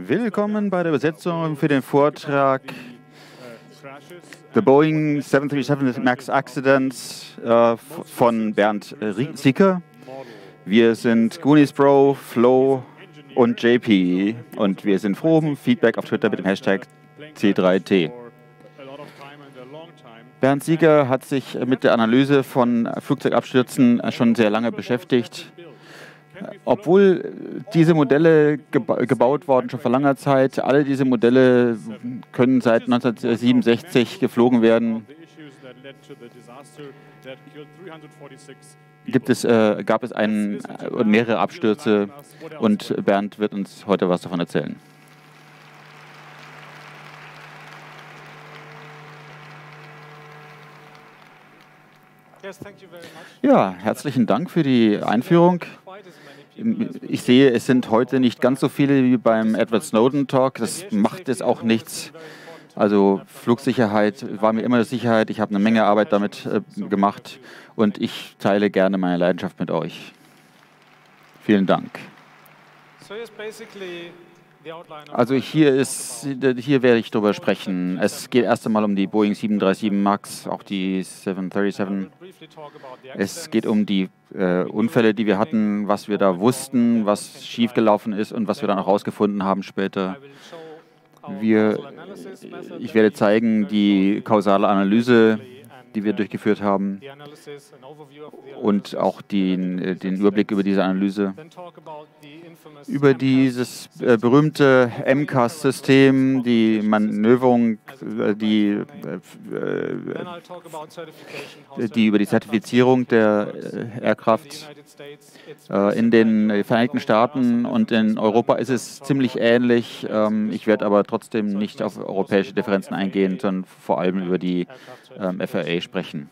Willkommen bei der Übersetzung für den Vortrag The Boeing 737 MAX Accidents von Bernd Sieker. Wir sind Goonies Bro, Flo und JP und wir sind froh um Feedback auf Twitter mit dem Hashtag C3T. Bernd Sieker hat sich mit der Analyse von Flugzeugabstürzen schon sehr lange beschäftigt. Obwohl diese Modelle gebaut worden schon vor langer Zeit, alle diese Modelle können seit 1967 geflogen werden, gab es mehrere Abstürze und Bernd wird uns heute was davon erzählen. Ja, herzlichen Dank für die Einführung. Ich sehe, es sind heute nicht ganz so viele wie beim Edward Snowden Talk. Das macht jetzt auch nichts. Also Flugsicherheit war mir immer eine Sicherheit. Ich habe eine Menge Arbeit damit gemacht und ich teile gerne meine Leidenschaft mit euch. Vielen Dank. Also hier werde ich darüber sprechen. Es geht erst einmal um die Boeing 737 MAX, auch die 737. Es geht um die Unfälle, die wir hatten, was wir da wussten, was schiefgelaufen ist und was wir dann auch herausgefunden haben später. Ich werde zeigen die kausale Analyse, die wir durchgeführt haben und auch den Überblick über diese Analyse. Über dieses berühmte MCAS-System, die Manöverung, die über die Zertifizierung der Aircraft in den Vereinigten Staaten und in Europa ist es ziemlich ähnlich. Ich werde aber trotzdem nicht auf europäische Differenzen eingehen, sondern vor allem über die FAA sprechen.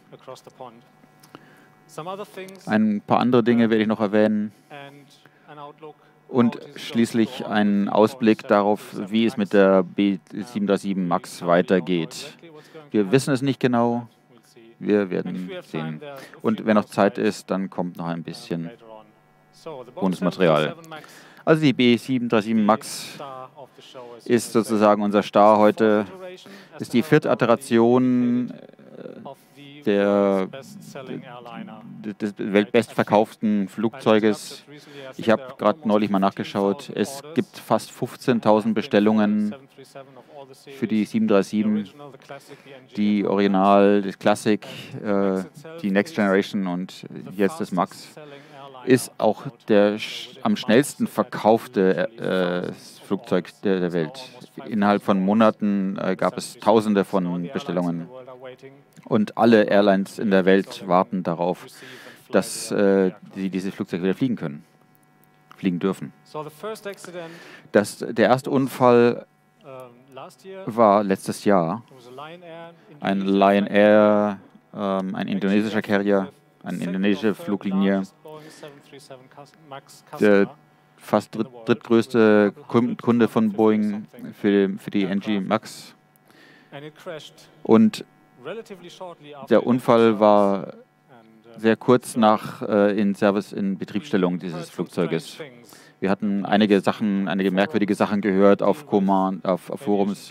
Ein paar andere Dinge werde ich noch erwähnen und schließlich einen Ausblick darauf, wie es mit der B737 MAX weitergeht. Wir wissen es nicht genau, wir werden sehen. Und wenn noch Zeit ist, dann kommt noch ein bisschen Bonusmaterial. Also die B737 MAX ist sozusagen unser Star heute, ist die vierte Iteration des weltbestverkauften Flugzeuges. Ich habe gerade neulich mal nachgeschaut, es gibt fast 15.000 Bestellungen für die 737, die Original, das Classic, die Next Generation und jetzt das MAX. Ist auch der am schnellsten verkaufte Flugzeug der Welt. Innerhalb von Monaten gab es Tausende von Bestellungen. Und alle Airlines in der Welt warten darauf, dass sie dieses Flugzeug wieder fliegen dürfen. Der erste Unfall war letztes Jahr. Ein Lion Air, ein indonesischer Carrier, eine indonesische Fluglinie. Der fast drittgrößte Kunde von Boeing für die NG MAX. Und der Unfall war sehr kurz nach in Betriebsstellung dieses Flugzeuges. Wir hatten einige merkwürdige Sachen gehört auf Forums.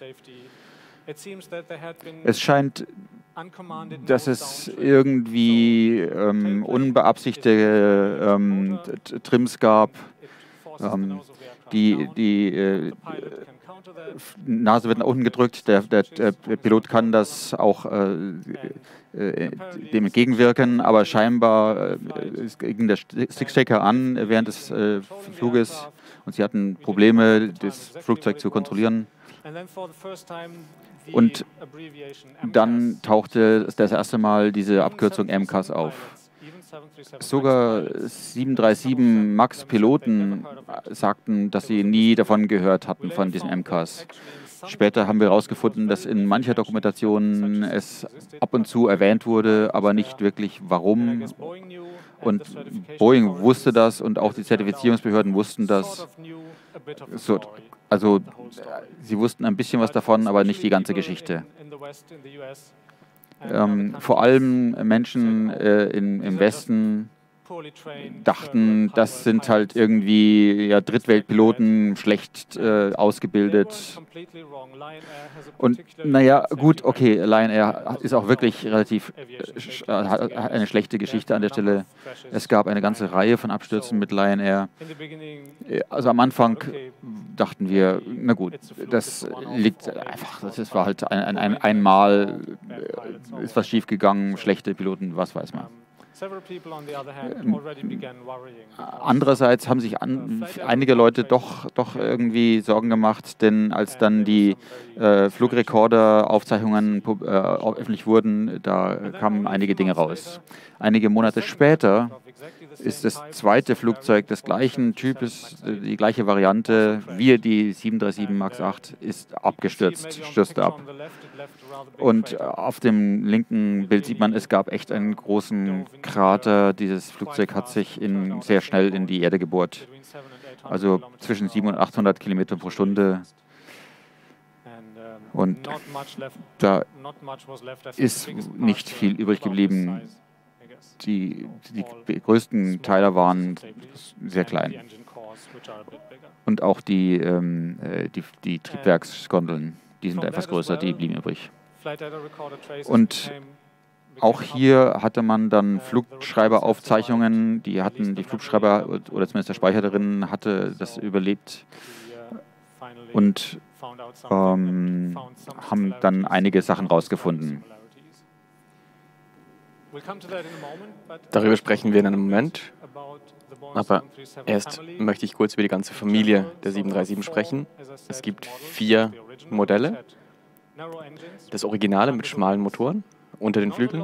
Es scheint, dass es irgendwie unbeabsichtigte Trims gab. Die Nase wird nach unten gedrückt, der Pilot kann das auch dem entgegenwirken, aber scheinbar ging der Stickstecker an während des Fluges und sie hatten Probleme, das Flugzeug zu kontrollieren. Und dann tauchte das erste Mal diese Abkürzung MCAS auf. Sogar 737 MAX-Piloten sagten, dass sie nie davon gehört hatten, von diesem MCAS. Später haben wir herausgefunden, dass in mancher Dokumentation es ab und zu erwähnt wurde, aber nicht wirklich warum. Und Boeing wusste das und auch die Zertifizierungsbehörden wussten das. Also sie wussten ein bisschen was davon, aber nicht die ganze Geschichte. Vor allem Menschen im Westen dachten, das sind halt irgendwie ja, Drittweltpiloten, schlecht ausgebildet. Und naja, gut, okay, Lion Air ist auch wirklich relativ hat eine schlechte Geschichte an der Stelle. Es gab eine ganze Reihe von Abstürzen mit Lion Air. Also am Anfang dachten wir, na gut, das liegt einfach, das war halt einmal ist was schiefgegangen, schlechte Piloten, was weiß man. Andererseits haben sich einige Leute doch irgendwie Sorgen gemacht, denn als dann die Flugrekorder-Aufzeichnungen öffentlich wurden, da kamen einige Dinge raus. Einige Monate später ist das zweite Flugzeug des gleichen Types, die gleiche Variante wie die 737 MAX 8, ist abgestürzt, stürzte ab. Und auf dem linken Bild sieht man, es gab echt einen großen Krater. Dieses Flugzeug hat sich sehr schnell in die Erde gebohrt. Also zwischen 700 und 800 Kilometer pro Stunde. Und da ist nicht viel übrig geblieben. Die größten Teile waren sehr klein. Und auch die Triebwerksgondeln, die sind etwas größer, die blieben übrig. Und auch hier hatte man dann Flugschreiberaufzeichnungen, die Flugschreiber oder zumindest der Speicher darin hatte das überlebt und haben dann einige Sachen rausgefunden. Darüber sprechen wir in einem Moment, aber erst möchte ich kurz über die ganze Familie der 737 sprechen. Es gibt 4 Modelle. Das Originale mit schmalen Motoren unter den Flügeln.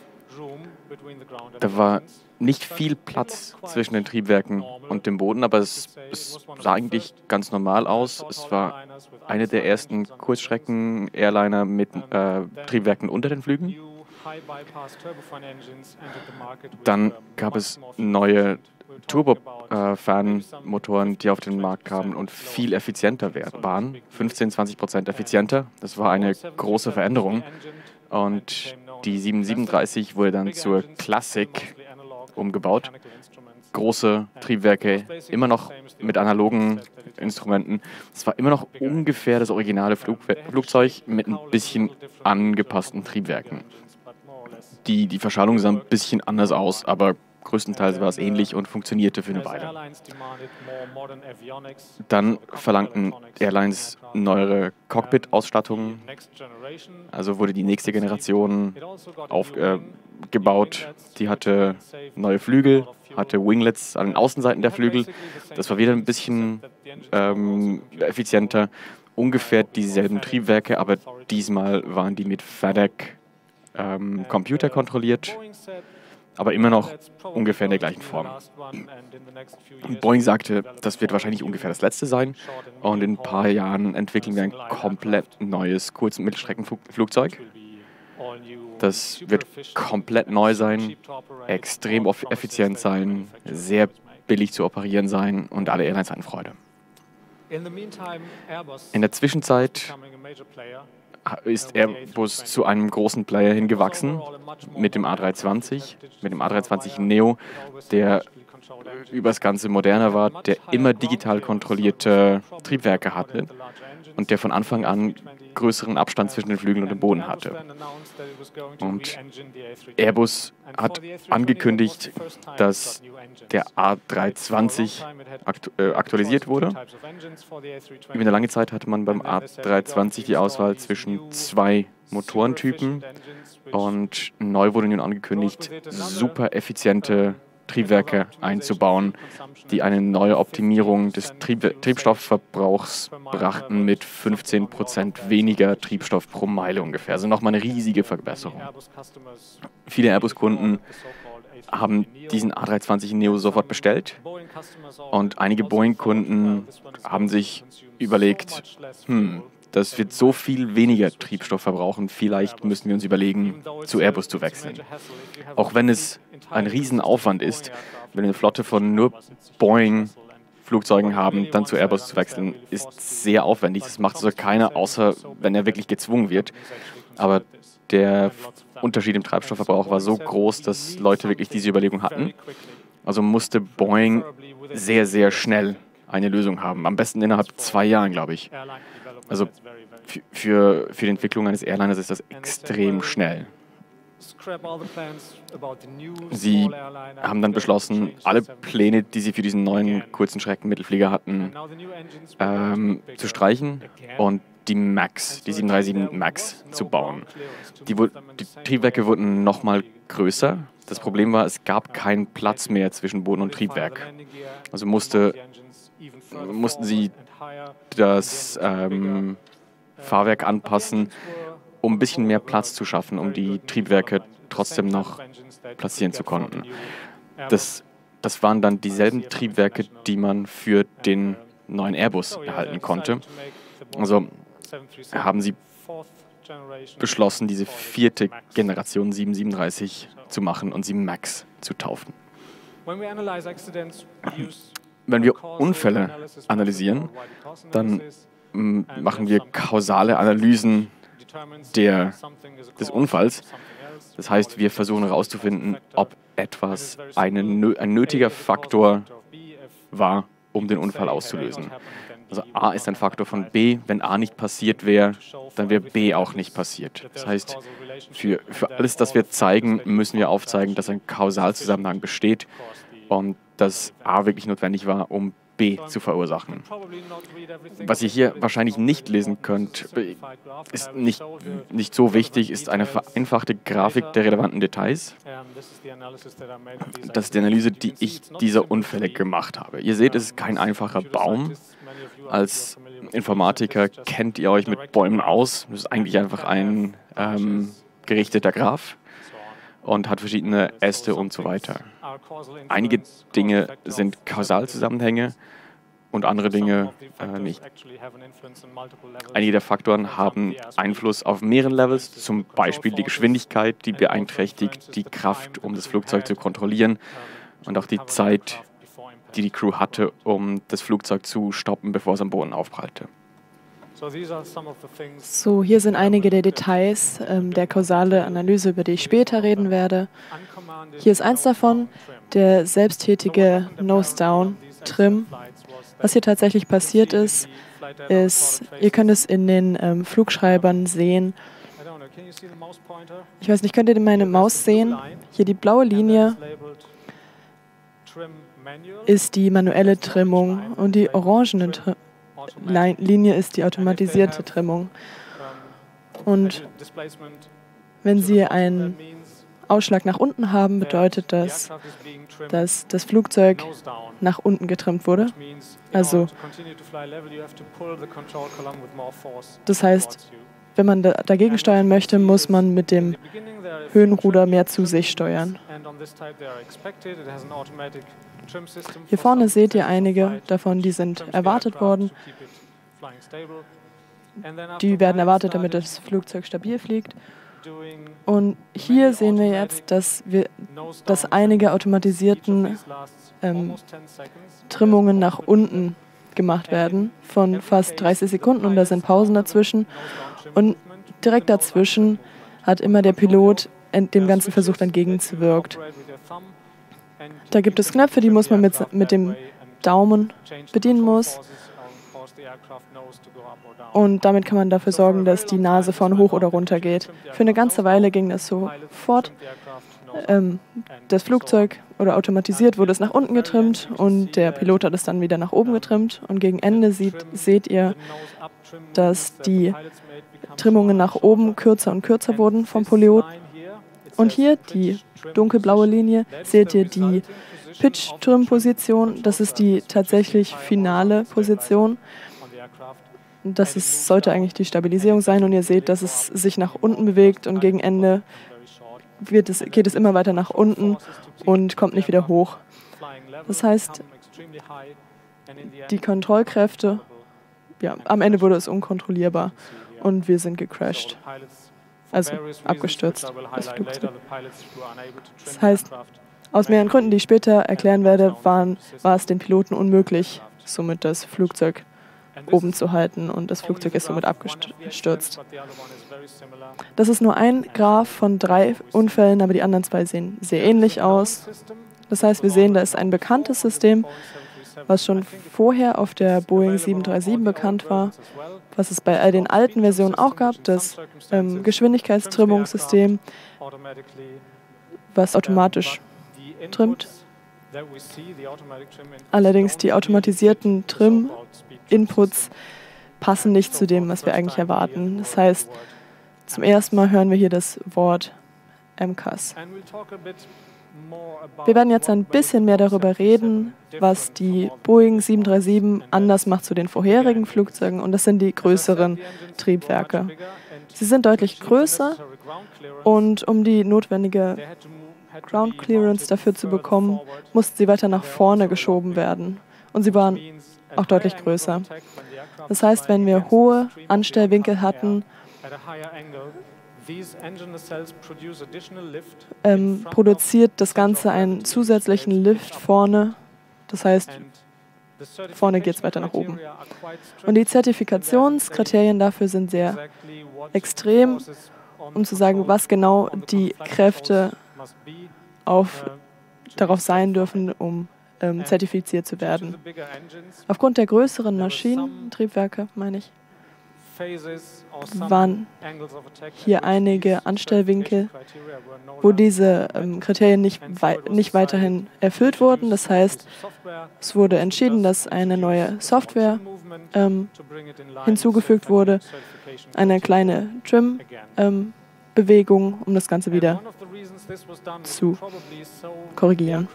Da war nicht viel Platz zwischen den Triebwerken und dem Boden, aber es sah eigentlich ganz normal aus. Es war eine der ersten Kurzstrecken-Airliner mit Triebwerken unter den Flügeln. Dann gab es neue Turbofan-Motoren, die auf den Markt kamen und viel effizienter waren, 15-20% effizienter. Das war eine große Veränderung. Und die 737 wurde dann zur Classic umgebaut. Große Triebwerke, immer noch mit analogen Instrumenten. Es war immer noch ungefähr das originale Flugzeug mit ein bisschen angepassten Triebwerken. Die Verschallung sah ein bisschen anders aus, aber größtenteils war es ähnlich und funktionierte für eine Weile. Dann verlangten Airlines neuere Cockpit-Ausstattungen, also wurde die nächste Generation aufgebaut. Die hatte neue Flügel, hatte Winglets an den Außenseiten der Flügel. Das war wieder ein bisschen effizienter, ungefähr dieselben Triebwerke, aber diesmal waren die mit FADEC Computer kontrolliert, aber immer noch ungefähr in der gleichen Form. Boeing sagte, das wird wahrscheinlich ungefähr das letzte sein und in ein paar Jahren entwickeln wir ein komplett neues Kurz- und Mittelstreckenflugzeug. Das wird komplett neu sein, extrem effizient sein, sehr billig zu operieren sein und alle Airlines hatten Freude. In der Zwischenzeit ist Airbus zu einem großen Player hingewachsen mit dem A320, mit dem A320 Neo, der übers Ganze moderner war, der immer digital kontrollierte Triebwerke hatte und der von Anfang an größeren Abstand zwischen den Flügeln und dem Boden hatte. Und Airbus hat angekündigt, dass der A320 aktualisiert wurde. Über eine lange Zeit hatte man beim A320 die Auswahl zwischen 2 Motorentypen und neu wurde nun angekündigt, super effiziente Triebwerke einzubauen, die eine neue Optimierung des Triebstoffverbrauchs brachten mit 15% weniger Triebstoff pro Meile ungefähr. Also nochmal eine riesige Verbesserung. Viele Airbus-Kunden haben diesen A320 Neo sofort bestellt und einige Boeing-Kunden haben sich überlegt, das wird so viel weniger Triebstoff verbrauchen, vielleicht müssen wir uns überlegen, zu Airbus zu wechseln. Auch wenn es ein Riesenaufwand ist, wenn wir eine Flotte von nur Boeing-Flugzeugen haben, dann zu Airbus zu wechseln, ist sehr aufwendig. Das macht also keiner, außer wenn er wirklich gezwungen wird. Aber der Unterschied im Treibstoffverbrauch war so groß, dass Leute wirklich diese Überlegung hatten. Also musste Boeing sehr, sehr schnell eine Lösung haben. Am besten innerhalb 2 Jahren, glaube ich. Also für die Entwicklung eines Airliners ist das extrem schnell. Sie haben dann beschlossen, alle Pläne, die sie für diesen neuen kurzen Streckenmittelflieger hatten, zu streichen und die MAX, die 737 MAX zu bauen. Die Triebwerke wurden nochmal größer. Das Problem war, es gab keinen Platz mehr zwischen Boden und Triebwerk. Also mussten sie das Fahrwerk anpassen, um ein bisschen mehr Platz zu schaffen, um die Triebwerke trotzdem noch platzieren zu können. Das waren dann dieselben Triebwerke, die man für den neuen Airbus erhalten konnte. Also haben sie beschlossen, diese 4. Generation 737 zu machen und sie MAX zu taufen. Wenn wir Unfälle analysieren, dann machen wir kausale Analysen des Unfalls. Das heißt, wir versuchen herauszufinden, ob etwas ein nötiger Faktor war, um den Unfall auszulösen. Also A ist ein Faktor von B. Wenn A nicht passiert wäre, dann wäre B auch nicht passiert. Das heißt, für alles, das wir zeigen, müssen wir aufzeigen, dass ein Kausalzusammenhang besteht und dass A wirklich notwendig war, um B zu verursachen. Was ihr hier wahrscheinlich nicht lesen könnt, ist nicht so wichtig, ist eine vereinfachte Grafik der relevanten Details. Das ist die Analyse, die ich dieser Unfälle gemacht habe. Ihr seht, es ist kein einfacher Baum. Als Informatiker kennt ihr euch mit Bäumen aus. Das ist eigentlich einfach ein gerichteter Graph und hat verschiedene Äste und so weiter. Einige Dinge sind Kausalzusammenhänge und andere Dinge nicht. Einige der Faktoren haben Einfluss auf mehreren Levels, zum Beispiel die Geschwindigkeit, die beeinträchtigt die Kraft, um das Flugzeug zu kontrollieren und auch die Zeit, die die Crew hatte, um das Flugzeug zu stoppen, bevor es am Boden aufprallte. So, hier sind einige der Details der kausale Analyse, über die ich später reden werde. Hier ist eins davon, der selbsttätige Nose-Down-Trim. Was hier tatsächlich passiert ist, ihr könnt es in den Flugschreibern sehen. Ich weiß nicht, könnt ihr meine Maus sehen? Hier die blaue Linie ist die manuelle Trimmung und die orangene Linie ist die automatisierte Trimmung. Und wenn Sie einen Ausschlag nach unten haben, bedeutet das, dass das Flugzeug nach unten getrimmt wurde. Also, das heißt, wenn man dagegen steuern möchte, muss man mit dem Höhenruder mehr zu sich steuern. Hier vorne seht ihr einige davon, die sind erwartet worden. Die werden erwartet, damit das Flugzeug stabil fliegt. Und hier sehen wir jetzt, dass einige automatisierten Trimmungen nach unten gemacht werden von fast 30 Sekunden und da sind Pausen dazwischen. Und direkt dazwischen hat immer der Pilot dem Ganzen versucht, entgegenzuwirken. Da gibt es Knöpfe, die muss man mit dem Daumen bedienen muss. Und damit kann man dafür sorgen, dass die Nase vorne hoch oder runter geht. Für eine ganze Weile ging das so fort. Das Flugzeug oder automatisiert wurde es nach unten getrimmt und der Pilot hat es dann wieder nach oben getrimmt. Und gegen Ende seht ihr, dass die Trimmungen nach oben kürzer und kürzer wurden vom Pilot. Und hier, die dunkelblaue Linie, seht ihr die Pitch-Trim-Position. Das ist die tatsächlich finale Position. Sollte eigentlich die Stabilisierung sein. Und ihr seht, dass es sich nach unten bewegt und gegen Ende geht es immer weiter nach unten und kommt nicht wieder hoch. Das heißt, die Kontrollkräfte, ja, am Ende wurde es unkontrollierbar und wir sind gecrashed. Also abgestürzt, das Flugzeug. Das heißt, aus mehreren Gründen, die ich später erklären werde, war es den Piloten unmöglich, somit das Flugzeug oben zu halten und das Flugzeug ist somit abgestürzt. Das ist nur ein Graph von 3 Unfällen, aber die anderen 2 sehen sehr ähnlich aus. Das heißt, wir sehen, da ist ein bekanntes System, was schon vorher auf der Boeing 737 bekannt war, was es bei all den alten Versionen auch gab, das Geschwindigkeitstrimmungssystem, was automatisch trimmt. Allerdings die automatisierten Trim-Inputs passen nicht zu dem, was wir eigentlich erwarten. Das heißt, zum ersten Mal hören wir hier das Wort MCAS. Wir werden jetzt ein bisschen mehr darüber reden, was die Boeing 737 anders macht zu den vorherigen Flugzeugen, und das sind die größeren Triebwerke. Sie sind deutlich größer, und um die notwendige Ground Clearance dafür zu bekommen, mussten sie weiter nach vorne geschoben werden, und sie waren auch deutlich größer. Das heißt, wenn wir hohe Anstellwinkel hatten, produziert das Ganze einen zusätzlichen Lift vorne. Das heißt, vorne geht es weiter nach oben. Und die Zertifikationskriterien dafür sind sehr extrem, um zu sagen, was genau die Kräfte darauf sein dürfen, um zertifiziert zu werden. Aufgrund der größeren Maschinentriebwerke, meine ich, waren hier einige Anstellwinkel, wo diese Kriterien nicht weiterhin erfüllt wurden. Das heißt, es wurde entschieden, dass eine neue Software hinzugefügt wurde, eine kleine Trim-Bewegung, um das Ganze wieder zu korrigieren.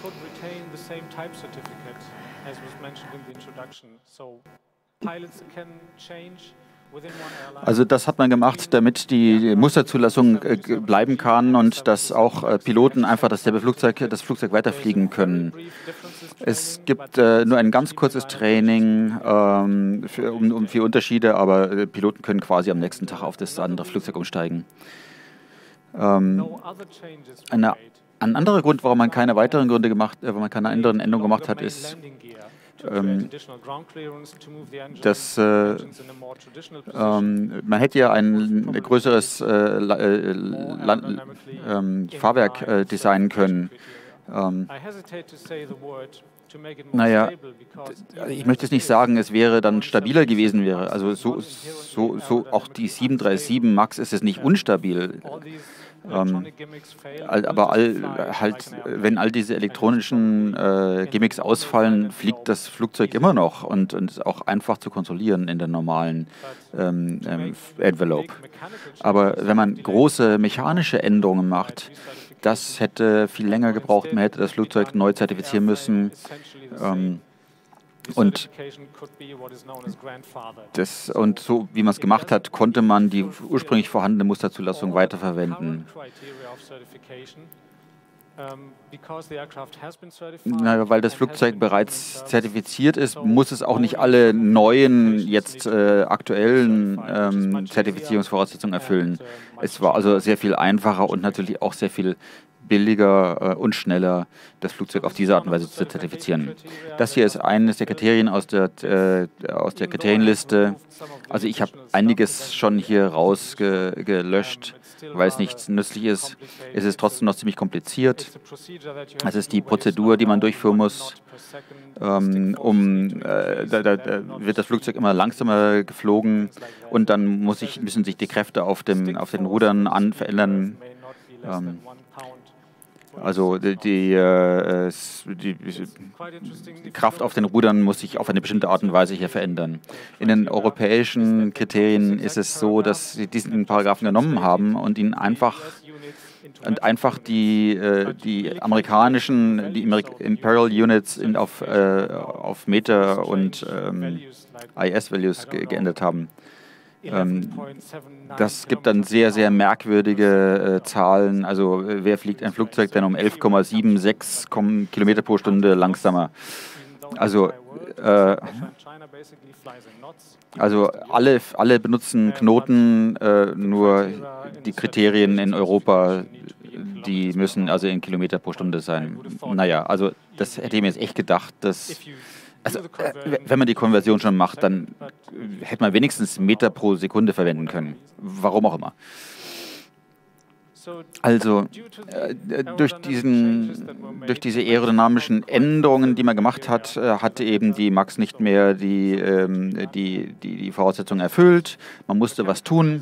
Also das hat man gemacht, damit die Musterzulassung bleiben kann und dass auch Piloten einfach das Flugzeug weiterfliegen können. Es gibt nur ein ganz kurzes Training um 4 Unterschiede, aber Piloten können quasi am nächsten Tag auf das andere Flugzeug umsteigen. Ein anderer Grund, warum man keine weiteren warum man keine anderen Änderungen gemacht hat, ist, dass man hätte ja ein größeres Fahrwerk designen können. Naja, ich möchte jetzt nicht sagen, es wäre dann stabiler gewesen wäre. Also so auch die 737 MAX ist es nicht unstabil. Aber wenn all diese elektronischen Gimmicks ausfallen, fliegt das Flugzeug immer noch und ist auch einfach zu kontrollieren in der normalen Envelope. Aber wenn man große mechanische Änderungen macht, das hätte viel länger gebraucht, man hätte das Flugzeug neu zertifizieren müssen. Und so wie man es gemacht hat, konnte man die ursprünglich vorhandene Musterzulassung weiterverwenden. Weil das Flugzeug bereits zertifiziert ist, muss es auch nicht alle neuen, jetzt aktuellen Zertifizierungsvoraussetzungen erfüllen. Es war also sehr viel einfacher und natürlich auch sehr viel billiger und schneller, das Flugzeug auf diese Art und Weise zu zertifizieren. Das hier ist eines der Kriterien aus der Kriterienliste. Also ich habe einiges schon hier rausgelöscht, weil es nicht nützlich ist. Es ist trotzdem noch ziemlich kompliziert. Es ist die Prozedur, die man durchführen muss. Da wird das Flugzeug immer langsamer geflogen und dann müssen sich die Kräfte auf den Rudern verändern. Also die Kraft auf den Rudern muss sich auf eine bestimmte Art und Weise hier verändern. In den europäischen Kriterien ist es so, dass sie diesen Paragraphen genommen haben und ihn einfach die amerikanischen, die Imperial Units auf Meter und IS-Values geändert haben. Das gibt dann sehr, sehr merkwürdige Zahlen. Also wer fliegt ein Flugzeug dann um 11,76 Kilometer pro Stunde langsamer? Also alle benutzen Knoten, nur die Kriterien in Europa, die müssen also in Kilometer pro Stunde sein. Naja, also das hätte ich mir jetzt echt gedacht, dass... Also, wenn man die Konversion schon macht, dann hätte man wenigstens Meter pro Sekunde verwenden können. Warum auch immer. Also durch diese aerodynamischen Änderungen, die man gemacht hat, hatte eben die MAX nicht mehr die Voraussetzungen erfüllt. Man musste was tun.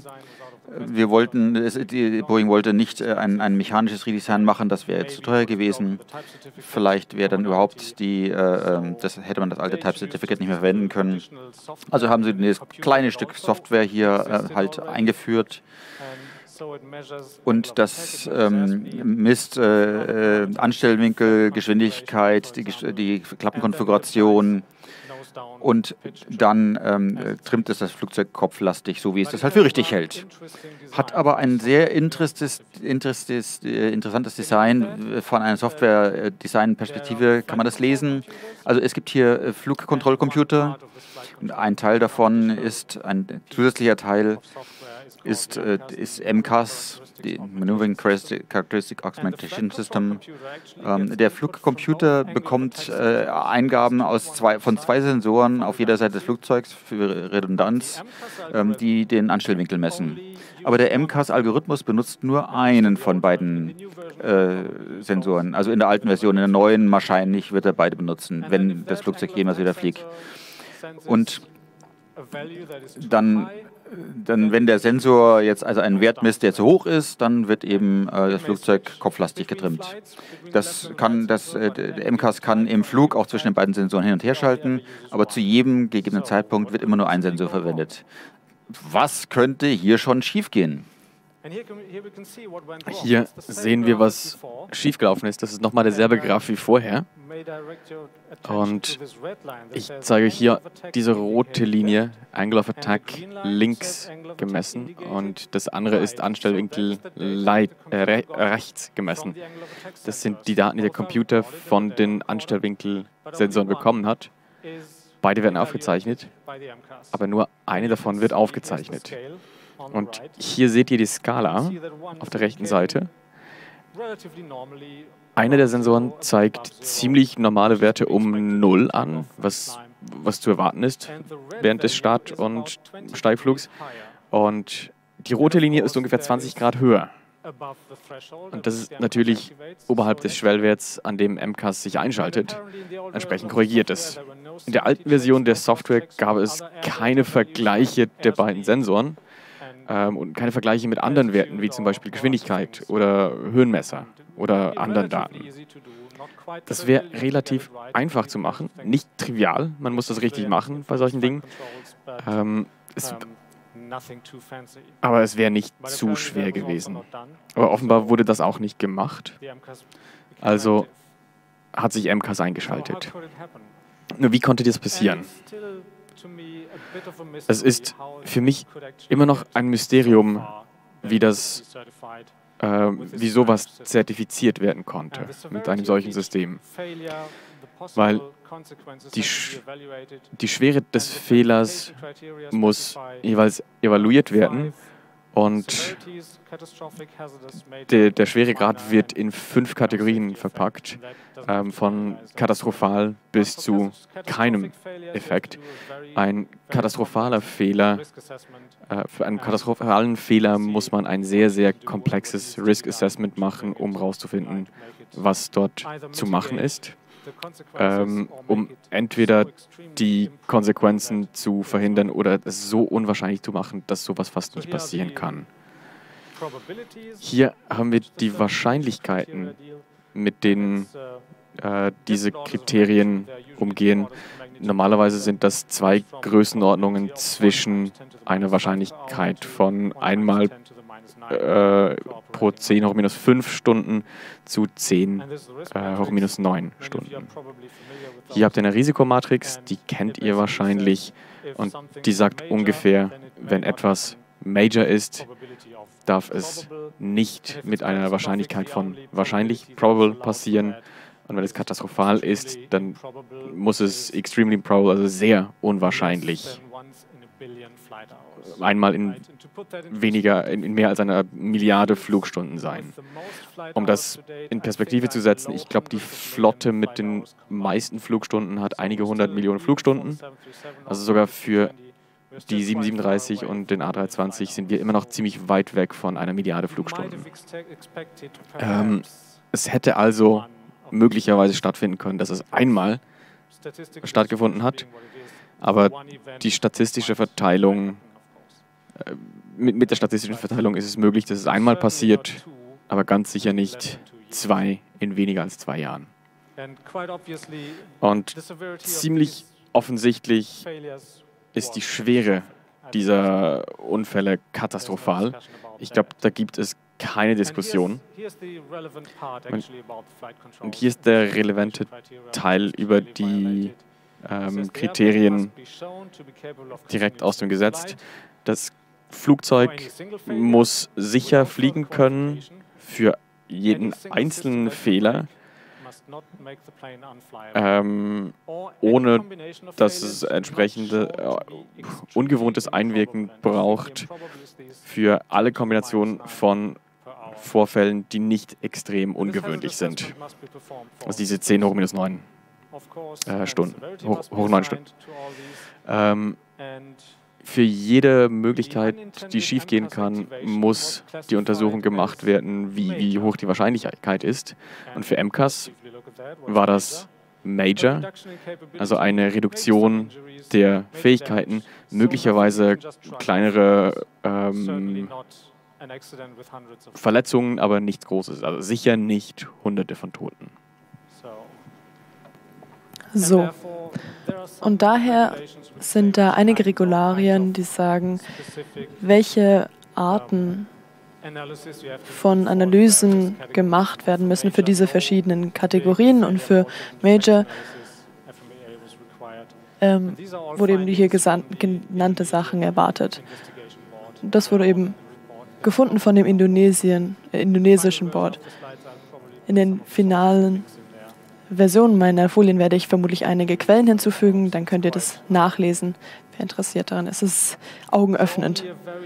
Boeing wollte nicht ein mechanisches Redesign machen, das wäre jetzt zu teuer gewesen. Vielleicht wäre dann überhaupt hätte man das alte Type Certificate nicht mehr verwenden können. Also haben sie das kleine Stück Software hier halt eingeführt. Und das misst Anstellwinkel, Geschwindigkeit, die Klappenkonfiguration. Und dann trimmt es das Flugzeug kopflastig, so wie es das halt für richtig hält. Hat aber ein sehr interessantes Design. Von einer Software-Design-Perspektive kann man das lesen. Also es gibt hier Flugkontrollcomputer. Und ein Teil davon ist, ein zusätzlicher Teil ist MCAS, die Maneuvering Characteristic Augmentation System. Der Flugcomputer bekommt Eingaben von zwei Sensoren auf jeder Seite des Flugzeugs für Redundanz, die den Anstellwinkel messen. Aber der MCAS-Algorithmus benutzt nur einen von beiden Sensoren. Also in der alten Version, in der neuen wahrscheinlich wird er beide benutzen, wenn das Flugzeug jemals wieder fliegt. Und dann, wenn der Sensor jetzt also einen Wert misst, der zu hoch ist, dann wird eben das Flugzeug kopflastig getrimmt. Der MCAS kann im Flug auch zwischen den beiden Sensoren hin und her schalten, aber zu jedem gegebenen Zeitpunkt wird immer nur ein Sensor verwendet. Was könnte hier schon schiefgehen? Hier sehen wir, was schiefgelaufen ist. Das ist nochmal derselbe Graph wie vorher. Und ich zeige hier diese rote Linie, Angle of Attack, links gemessen. Und das andere ist Anstellwinkel rechts gemessen. Das sind die Daten, die der Computer von den Anstellwinkelsensoren bekommen hat. Beide werden aufgezeichnet, aber nur eine davon wird aufgezeichnet. Und hier seht ihr die Skala auf der rechten Seite. Einer der Sensoren zeigt ziemlich normale Werte um 0 an, was zu erwarten ist während des Start- und Steigflugs. Und die rote Linie ist ungefähr 20 Grad höher. Und das ist natürlich oberhalb des Schwellwerts, an dem MCAS sich einschaltet. Entsprechend korrigiert es. In der alten Version der Software gab es keine Vergleiche der beiden Sensoren und keine Vergleiche mit anderen Werten, wie zum Beispiel Geschwindigkeit oder Höhenmesser oder anderen Daten. Das wäre relativ einfach zu machen, nicht trivial, man muss das richtig machen bei solchen Dingen. Aber es wäre nicht zu schwer gewesen. Aber offenbar wurde das auch nicht gemacht. Also hat sich MCAS eingeschaltet. Nur wie konnte das passieren? Es ist für mich immer noch ein Mysterium, wie sowas zertifiziert werden konnte mit einem solchen System. Weil die Schwere des Fehlers muss jeweils evaluiert werden und der Schweregrad wird in 5 Kategorien verpackt, von katastrophal bis zu keinem Effekt. Ein katastrophaler Fehler, für einen katastrophalen Fehler muss man ein sehr, sehr komplexes Risk Assessment machen, um herauszufinden, was dort zu machen ist. Um entweder die Konsequenzen zu verhindern oder es so unwahrscheinlich zu machen, dass sowas fast nicht passieren kann. Hier haben wir die Wahrscheinlichkeiten, mit denen diese Kriterien umgehen. Normalerweise sind das 2 Größenordnungen zwischen einer Wahrscheinlichkeit von einmal pro 10 hoch minus 5 Stunden zu 10 hoch minus 9 Stunden. Hier habt ihr eine Risikomatrix, die kennt ihr wahrscheinlich und die sagt ungefähr, wenn etwas Major ist, darf es nicht mit einer Wahrscheinlichkeit von wahrscheinlich, probable passieren. Und wenn es katastrophal ist, dann muss es extremely probable, also sehr unwahrscheinlich, einmal in mehr als einer Milliarde Flugstunden sein. Um das in Perspektive zu setzen, ich glaube, die Flotte mit den meisten Flugstunden hat einige 100 Millionen Flugstunden. Also sogar für die 737 und den A320 sind wir immer noch ziemlich weit weg von einer Milliarde Flugstunden. Es hätte also möglicherweise stattfinden können, dass es einmal stattgefunden hat, aber die statistische Verteilung, mit der statistischen Verteilung ist es möglich, dass es einmal passiert, aber ganz sicher nicht zwei in weniger als 2 Jahren. Und ziemlich offensichtlich ist die Schwere dieser Unfälle katastrophal. Ich glaube, da gibt es keine Diskussion. Und hier ist der relevante Teil über die Kriterien direkt aus dem Gesetz. Das Flugzeug muss sicher fliegen können für jeden einzelnen Fehler, ohne dass es entsprechende ungewohntes Einwirken braucht für alle Kombinationen von Vorfällen, die nicht extrem ungewöhnlich sind. Also diese 10 hoch minus 9 Stunden, hoch 9 Stunden. Für jede Möglichkeit, die schiefgehen kann, muss die Untersuchung gemacht werden, wie hoch die Wahrscheinlichkeit ist. Und für MCAS war das Major, also eine Reduktion der Fähigkeiten, möglicherweise kleinere Verletzungen, aber nichts Großes, also sicher nicht Hunderte von Toten. So, und daher sind da einige Regularien, die sagen, welche Arten von Analysen gemacht werden müssen für diese verschiedenen Kategorien, und für Major wurde eben die hier genannte Sachen erwartet. Das wurde eben gefunden von dem indonesischen Board. In den finalen Versionen meiner Folien werde ich vermutlich einige Quellen hinzufügen, dann könnt ihr das nachlesen, wer interessiert daran ist. Es ist augenöffnend.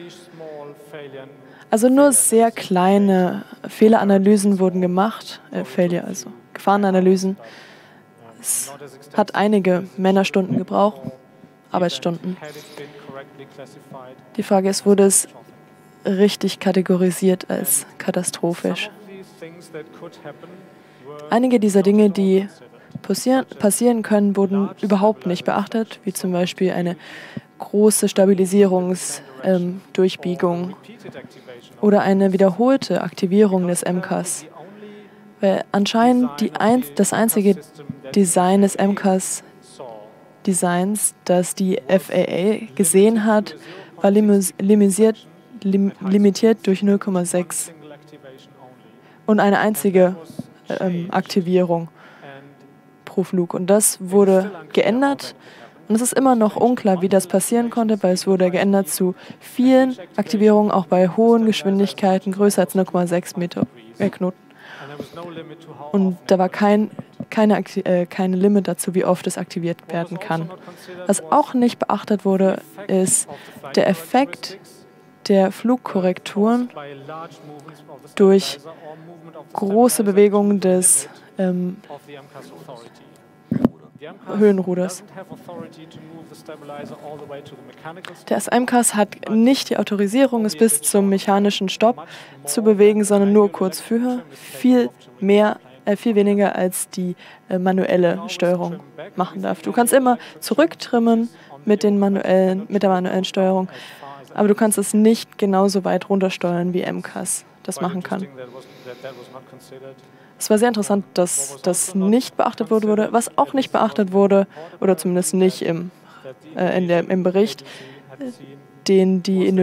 Also nur sehr kleine Fehleranalysen wurden gemacht, also Gefahrenanalysen. Es hat einige Männerstunden gebraucht, Arbeitsstunden. Die Frage ist, wurde es richtig kategorisiert als katastrophisch? Einige dieser Dinge, die passieren können, wurden überhaupt nicht beachtet, wie zum Beispiel eine große Stabilisierungsdurchbiegung oder eine wiederholte Aktivierung des MCAS. Weil anscheinend das einzige Design des MCAS-Designs, das die FAA gesehen hat, war limitiert durch 0,6 und eine einzige Aktivierung pro Flug. Und das wurde geändert. Und es ist immer noch unklar, wie das passieren konnte, weil es wurde geändert zu vielen Aktivierungen, auch bei hohen Geschwindigkeiten, größer als 0,6 Knoten. Und da war keine Limit dazu, wie oft es aktiviert werden kann. Was auch nicht beachtet wurde, ist der Effekt der Flugkorrekturen durch große Bewegungen des Höhenruders. Der MCAS hat nicht die Autorisierung, es bis zum mechanischen Stopp zu bewegen, sondern nur kurz vorher. Viel weniger als die manuelle Steuerung machen darf. Du kannst immer zurücktrimmen mit der manuellen Steuerung, aber du kannst es nicht genauso weit runtersteuern, wie MCAS das machen kann. Es war sehr interessant, dass das nicht beachtet wurde. Was auch nicht beachtet wurde, oder zumindest nicht im Bericht, den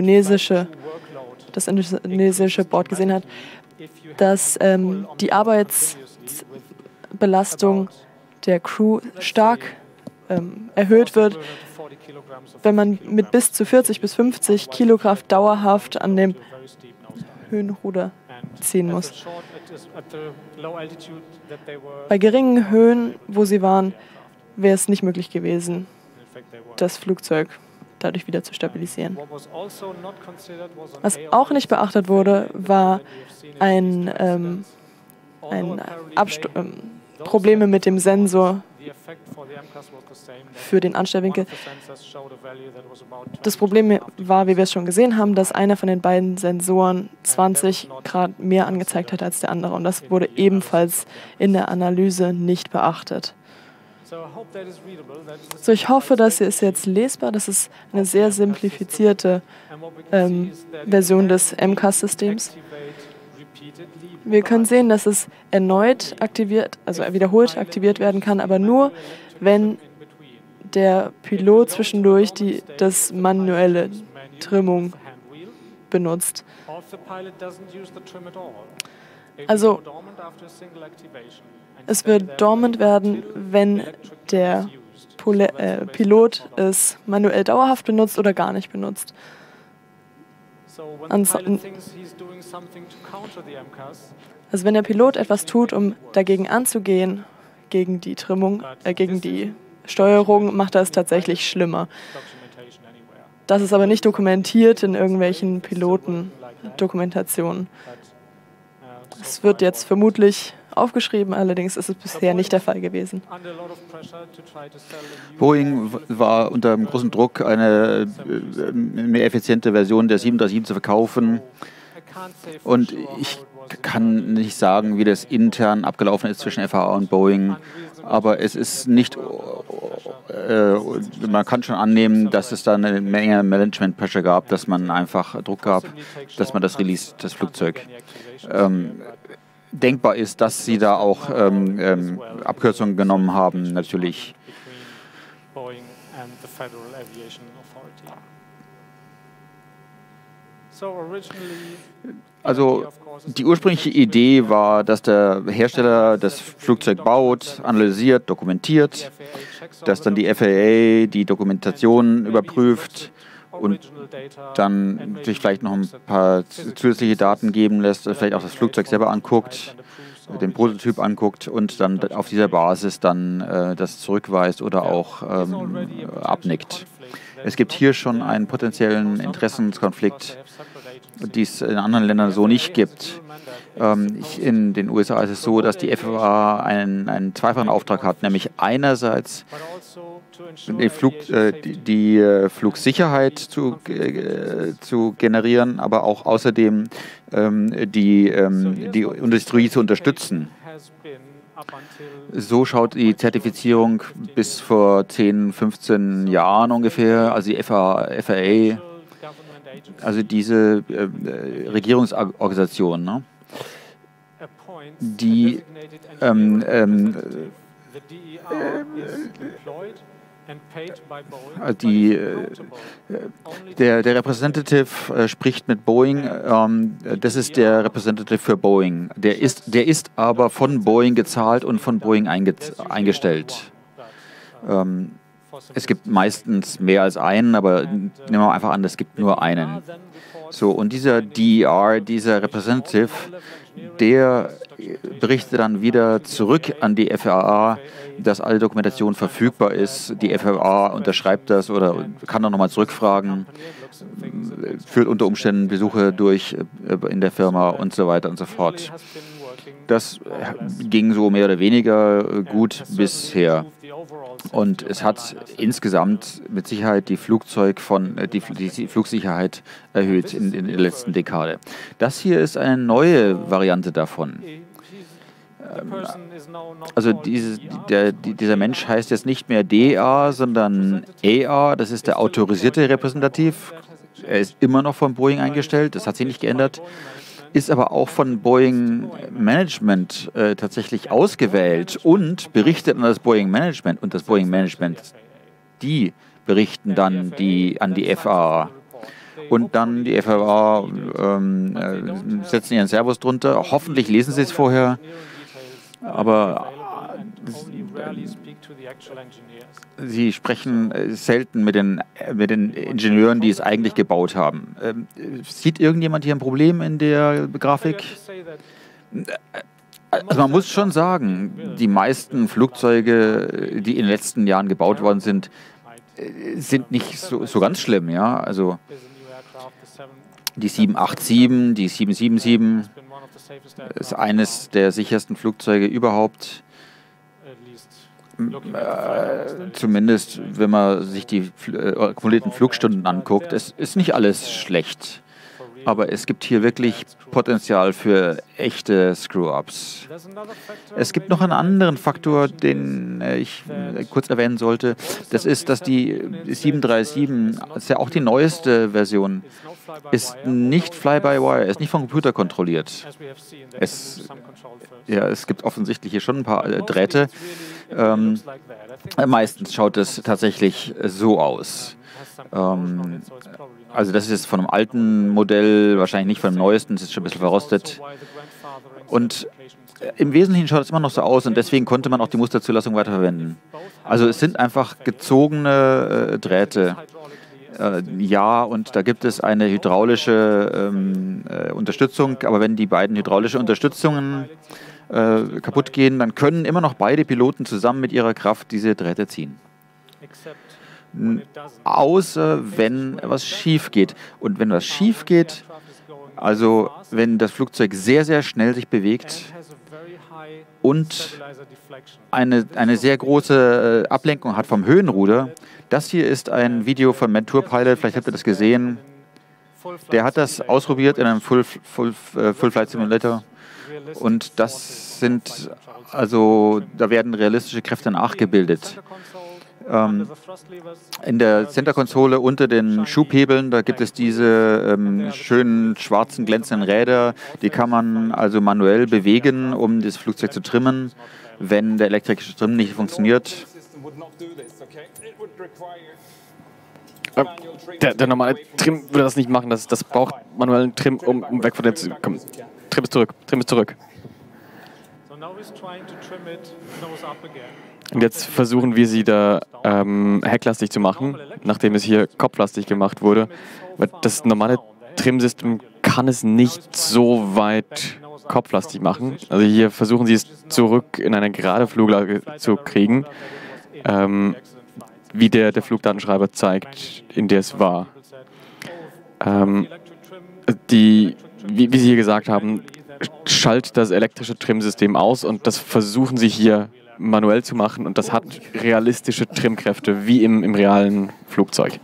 das indonesische Board gesehen hat, dass die Arbeitsbelastung der Crew stark erhöht wird, wenn man mit bis zu 40 bis 50 Kilogramm dauerhaft an dem Höhenruder ziehen muss. Bei geringen Höhen, wo sie waren, wäre es nicht möglich gewesen, das Flugzeug dadurch wieder zu stabilisieren. Was auch nicht beachtet wurde, war Probleme mit dem Sensor für den Anstellwinkel. Das Problem war, wie wir es schon gesehen haben, dass einer von den beiden Sensoren 20 Grad mehr angezeigt hat als der andere. Und das wurde ebenfalls in der Analyse nicht beachtet. So, ich hoffe, das hier ist jetzt lesbar. Das ist eine sehr simplifizierte Version des MCAS-Systems. Wir können sehen, dass es erneut aktiviert, also wiederholt aktiviert werden kann, aber nur, wenn der Pilot zwischendurch das manuelle Trimmung benutzt. Also es wird dormant werden, wenn der Pilot es manuell dauerhaft benutzt oder gar nicht benutzt. Also wenn der Pilot etwas tut, um dagegen anzugehen, gegen die Trimmung, gegen die Steuerung, macht er es tatsächlich schlimmer. Das ist aber nicht dokumentiert in irgendwelchen Pilotendokumentationen. Es wird jetzt vermutlich aufgeschrieben, allerdings ist es bisher nicht der Fall gewesen. Boeing war unter großem Druck, eine mehr effiziente Version der 737 zu verkaufen. Und ich kann nicht sagen, wie das intern abgelaufen ist zwischen FAA und Boeing, aber es ist nicht, man kann schon annehmen, dass es da eine Menge Management-Pressure gab, dass man einfach Druck gab, dass man das released, das Flugzeug. Denkbar ist, dass sie da auch Abkürzungen genommen haben, natürlich. Also die ursprüngliche Idee war, dass der Hersteller das Flugzeug baut, analysiert, dokumentiert, dass dann die FAA die Dokumentation überprüft und dann sich vielleicht noch ein paar zusätzliche Daten geben lässt, vielleicht auch das Flugzeug selber anguckt, den Prototyp anguckt und dann auf dieser Basis dann das zurückweist oder auch abnickt. Es gibt hier schon einen potenziellen Interessenskonflikt, die es in anderen Ländern so nicht gibt. In den USA ist es so, dass die FAA einen zweifachen Auftrag hat, nämlich einerseits die Flugsicherheit zu generieren, aber auch außerdem die Industrie zu unterstützen. So schaut die Zertifizierung bis vor 10, 15 Jahren ungefähr, also die FAA, also diese Regierungsorganisation, ne? Die der Representative spricht mit Boeing, das ist der Representative für Boeing. Der ist aber von Boeing gezahlt und von Boeing eingestellt. Es gibt meistens mehr als einen, aber nehmen wir einfach an, es gibt nur einen. So, und dieser DER, dieser Representative, der berichtet dann wieder zurück an die FAA, dass alle Dokumentation verfügbar ist. Die FAA unterschreibt das oder kann dann nochmal zurückfragen, führt unter Umständen Besuche durch in der Firma und so weiter und so fort. Das ging so mehr oder weniger gut bisher. Und es hat insgesamt mit Sicherheit die Flugsicherheit erhöht in der letzten Dekade. Das hier ist eine neue Variante davon. Also dieser Mensch heißt jetzt nicht mehr DA, sondern EA, das ist der autorisierte Repräsentativ. Er ist immer noch von Boeing eingestellt, das hat sich nicht geändert, ist aber auch von Boeing Management tatsächlich ausgewählt und berichtet an das Boeing Management. Und das Boeing Management, die berichten dann an die FAA. Und dann die FAA setzen ihren Servus drunter. Hoffentlich lesen sie es vorher. Aber sie sprechen selten mit den Ingenieuren, die es eigentlich gebaut haben. Sieht irgendjemand hier ein Problem in der Grafik? Also man muss schon sagen, die meisten Flugzeuge, die in den letzten Jahren gebaut worden sind nicht so ganz schlimm. Ja? Also die 787, die 777 ist eines der sichersten Flugzeuge überhaupt. Zumindest, wenn man sich die akkumulierten Flugstunden anguckt, es ist nicht alles schlecht. Aber es gibt hier wirklich Potenzial für echte Screw-Ups. Es gibt noch einen anderen Faktor, den ich kurz erwähnen sollte. Das ist, dass die 737, das ist ja auch die neueste Version, ist nicht Fly-by-Wire, ist nicht vom Computer kontrolliert. Es gibt offensichtlich hier schon ein paar Drähte. Meistens schaut es tatsächlich so aus. Also das ist von einem alten Modell, wahrscheinlich nicht von dem neuesten, es ist schon ein bisschen verrostet. Und im Wesentlichen schaut es immer noch so aus und deswegen konnte man auch die Musterzulassung weiterverwenden. Also es sind einfach gezogene Drähte. Ja, und da gibt es eine hydraulische Unterstützung, aber wenn die beiden hydraulische Unterstützungen kaputt gehen, dann können immer noch beide Piloten zusammen mit ihrer Kraft diese Drähte ziehen. Außer wenn was schief geht. Und wenn was schief geht, also wenn das Flugzeug sehr, sehr schnell sich bewegt und eine sehr große Ablenkung hat vom Höhenruder, das hier ist ein Video von Mentour Pilot, vielleicht habt ihr das gesehen. Der hat das ausprobiert in einem Full Flight Simulator. Und das sind, also da werden realistische Kräfte nachgebildet. In der Center-Konsole unter den Schubhebeln, da gibt es diese schönen schwarzen glänzenden Räder, die kann man also manuell bewegen, um das Flugzeug zu trimmen, wenn der elektrische Trim nicht funktioniert. Der normale Trim würde das nicht machen, das braucht manuellen Trim, um weg von dem zu kommen. Trim ist zurück. Und jetzt versuchen wir sie da hecklastig zu machen, nachdem es hier kopflastig gemacht wurde. Das normale Trimsystem kann es nicht so weit kopflastig machen. Also hier versuchen sie es zurück in eine gerade Fluglage zu kriegen, wie der Flugdatenschreiber zeigt, in der es war. Wie Sie hier gesagt haben, schaltet das elektrische Trimsystem aus und das versuchen sie hier manuell zu machen und das hat realistische Trimkräfte wie im realen Flugzeug.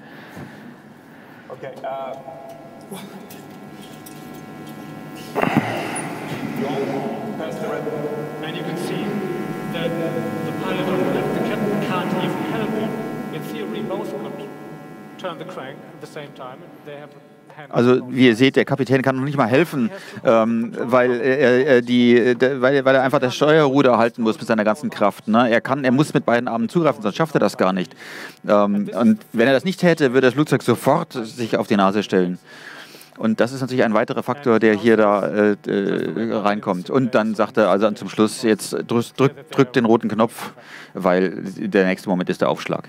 Also wie ihr seht, der Kapitän kann noch nicht mal helfen, weil er einfach das Steuerruder halten muss mit seiner ganzen Kraft. Ne? Er muss mit beiden Armen zugreifen, sonst schafft er das gar nicht. Und wenn er das nicht täte, würde das Flugzeug sofort sich auf die Nase stellen. Und das ist natürlich ein weiterer Faktor, der hier da reinkommt. Und dann sagt er also zum Schluss, jetzt drückt den roten Knopf, weil der nächste Moment ist der Aufschlag.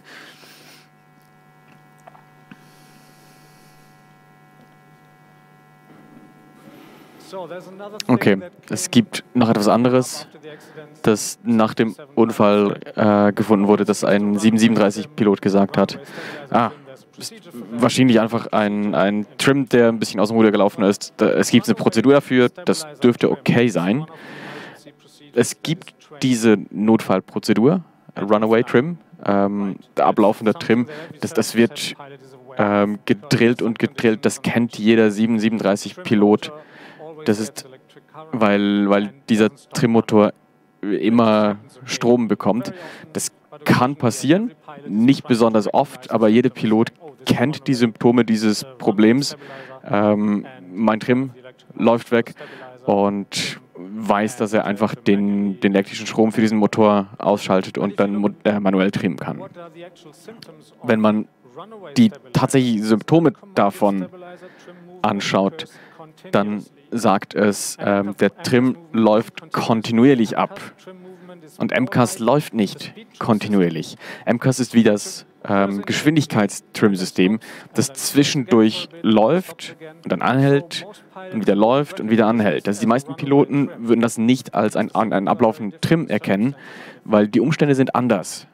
Okay, es gibt noch etwas anderes, das nach dem Unfall gefunden wurde, das ein 737-Pilot gesagt hat. Ist wahrscheinlich einfach ein Trim, der ein bisschen aus dem Ruder gelaufen ist. Es gibt eine Prozedur dafür, das dürfte okay sein. Es gibt diese Notfallprozedur, Runaway Trim, ablaufender Trim, das wird gedrillt, das kennt jeder 737-Pilot. Das ist, weil dieser Trimmotor immer Strom bekommt. Das kann passieren, nicht besonders oft, aber jeder Pilot kennt die Symptome dieses Problems. Mein Trim läuft weg und weiß, dass er einfach den elektrischen Strom für diesen Motor ausschaltet und dann manuell trimmen kann. Wenn man die tatsächlichen Symptome davon anschaut, dann sagt es, der Trim läuft kontinuierlich ab. Und MCAS läuft nicht kontinuierlich. MCAS ist wie das Geschwindigkeitstrim-System, das zwischendurch läuft und dann anhält und wieder läuft und wieder anhält. Also die meisten Piloten würden das nicht als einen ablaufenden Trim erkennen, weil die Umstände sind anders.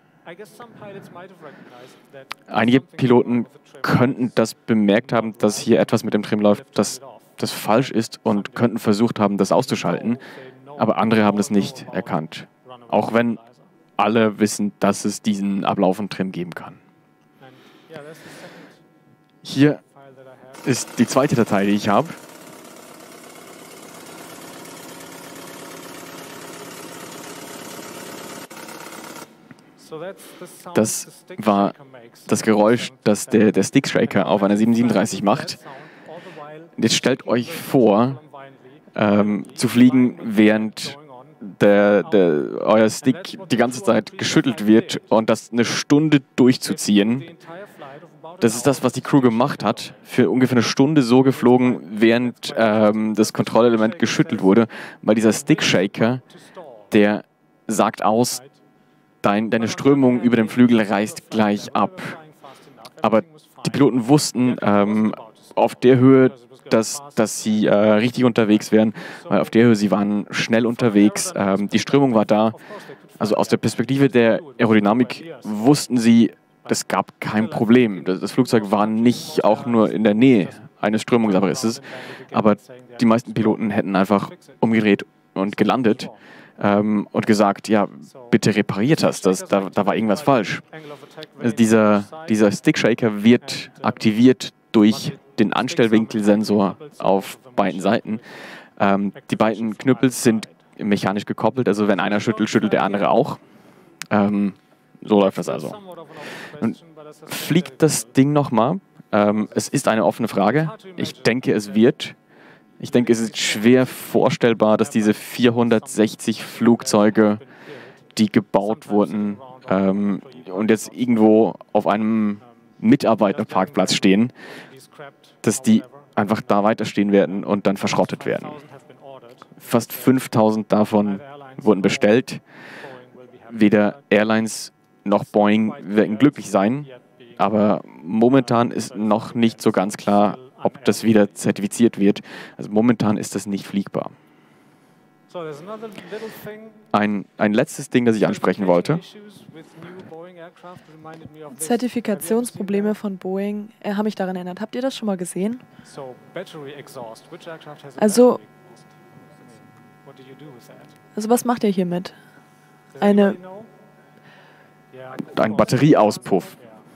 Einige Piloten könnten das bemerkt haben, dass hier etwas mit dem Trim läuft, das falsch ist und könnten versucht haben, das auszuschalten, aber andere haben das nicht erkannt. Auch wenn alle wissen, dass es diesen Ablauf und Trim geben kann. Hier ist die zweite Datei, die ich habe. Das war das Geräusch, das der Stick Shaker auf einer 737 macht. Jetzt stellt euch vor, zu fliegen, während euer Stick die ganze Zeit geschüttelt wird und das eine Stunde durchzuziehen. Das ist das, was die Crew gemacht hat. Für ungefähr eine Stunde so geflogen, während das Kontrollelement geschüttelt wurde, weil dieser Stick Shaker, der sagt aus, deine Strömung über dem Flügel reißt gleich ab. Aber die Piloten wussten auf der Höhe, dass sie richtig unterwegs wären, weil auf der Höhe sie waren schnell unterwegs, die Strömung war da. Also aus der Perspektive der Aerodynamik wussten sie, es gab kein Problem. Das Flugzeug war nicht auch nur in der Nähe eines Strömungsabrisses, aber die meisten Piloten hätten einfach umgedreht und gelandet und gesagt, ja, bitte repariert das, da war irgendwas falsch. Also dieser Stick Shaker wird aktiviert durch den Anstellwinkelsensor auf beiden Seiten. Die beiden Knüppel sind mechanisch gekoppelt, also wenn einer schüttelt, schüttelt der andere auch. So läuft das also. Und fliegt das Ding nochmal? Es ist eine offene Frage. Ich denke, es wird. Ich denke, es ist schwer vorstellbar, dass diese 460 Flugzeuge, die gebaut wurden und jetzt irgendwo auf einem Mitarbeiterparkplatz stehen, dass die einfach da weiterstehen werden und dann verschrottet werden. Fast 5000 davon wurden bestellt. Weder Airlines noch Boeing werden glücklich sein, aber momentan ist noch nicht so ganz klar, ob das wieder zertifiziert wird. Also momentan ist das nicht fliegbar. Ein letztes Ding, das ich ansprechen wollte. Zertifikationsprobleme von Boeing haben mich daran erinnert. Habt ihr das schon mal gesehen? Also was macht ihr hiermit? Ein Batterieauspuff.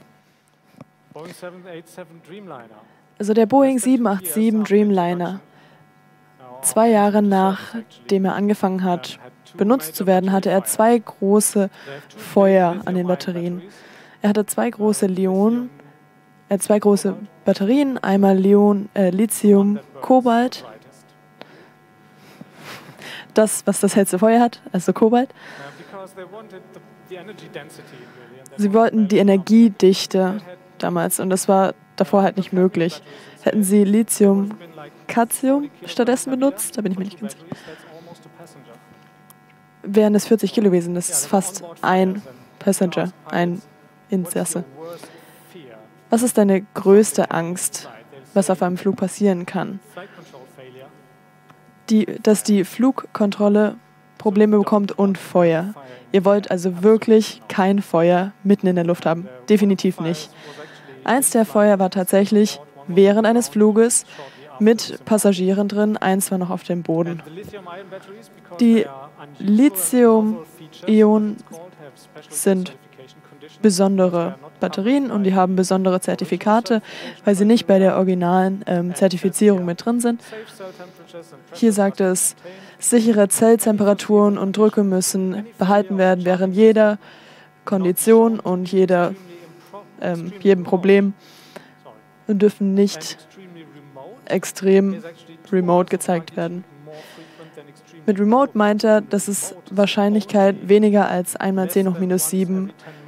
Also der Boeing 787 Dreamliner, 2 Jahre nachdem er angefangen hat, benutzt zu werden, hatte er 2 große Feuer an den Batterien. Er hatte 2 große Batterien, einmal Lithium, Kobalt, das, was das hellste Feuer hat, also Kobalt. Sie wollten die Energiedichte damals und das war davor halt nicht möglich. Hätten sie Lithium-Cadmium stattdessen benutzt, da bin ich mir nicht ganz sicher, wären es 40 Kilo gewesen. Das ist fast ein Passenger, ein Insasse. Was ist deine größte Angst, was auf einem Flug passieren kann? Dass die Flugkontrolle Probleme bekommt und Feuer. Ihr wollt also wirklich kein Feuer mitten in der Luft haben. Definitiv nicht. Eins der Feuer war tatsächlich während eines Fluges mit Passagieren drin, eins war noch auf dem Boden. Die Lithium-Ionen sind besondere Batterien und die haben besondere Zertifikate, weil sie nicht bei der originalen Zertifizierung mit drin sind. Hier sagt es, sichere Zelltemperaturen und Drücke müssen behalten werden während jeder Kondition und jedem Problem und dürfen nicht extrem remote gezeigt werden. Mit remote meint er, dass es Wahrscheinlichkeit weniger als 1 mal 10 hoch minus 7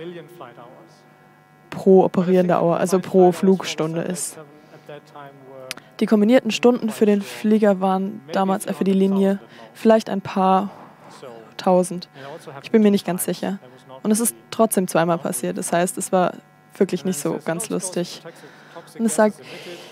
pro operierende Hour, also pro Flugstunde ist. Die kombinierten Stunden für den Flieger waren damals für die Linie vielleicht ein paar tausend. Ich bin mir nicht ganz sicher. Und es ist trotzdem zweimal passiert. Das heißt, es war wirklich nicht so ganz lustig. Und es sagt,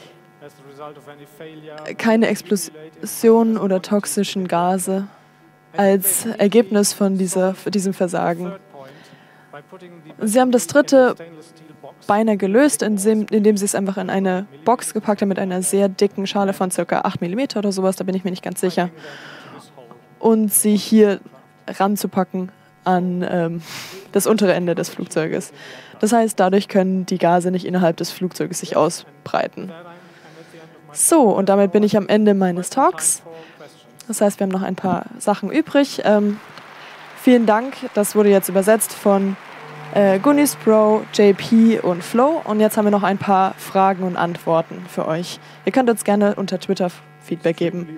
keine Explosionen oder toxischen Gase als Ergebnis von diesem Versagen. Sie haben das dritte beinahe gelöst, indem sie es einfach in eine Box gepackt haben mit einer sehr dicken Schale von ca. 8 mm oder sowas, da bin ich mir nicht ganz sicher. Und sie hier ranzupacken an das untere Ende des Flugzeuges. Das heißt, dadurch können die Gase nicht innerhalb des Flugzeuges sich ausbreiten. So, und damit bin ich am Ende meines Talks. Das heißt, wir haben noch ein paar Sachen übrig. Vielen Dank, das wurde jetzt übersetzt von Gunis Pro, JP und Flo. Und jetzt haben wir noch ein paar Fragen und Antworten für euch. Ihr könnt uns gerne unter Twitter Feedback geben.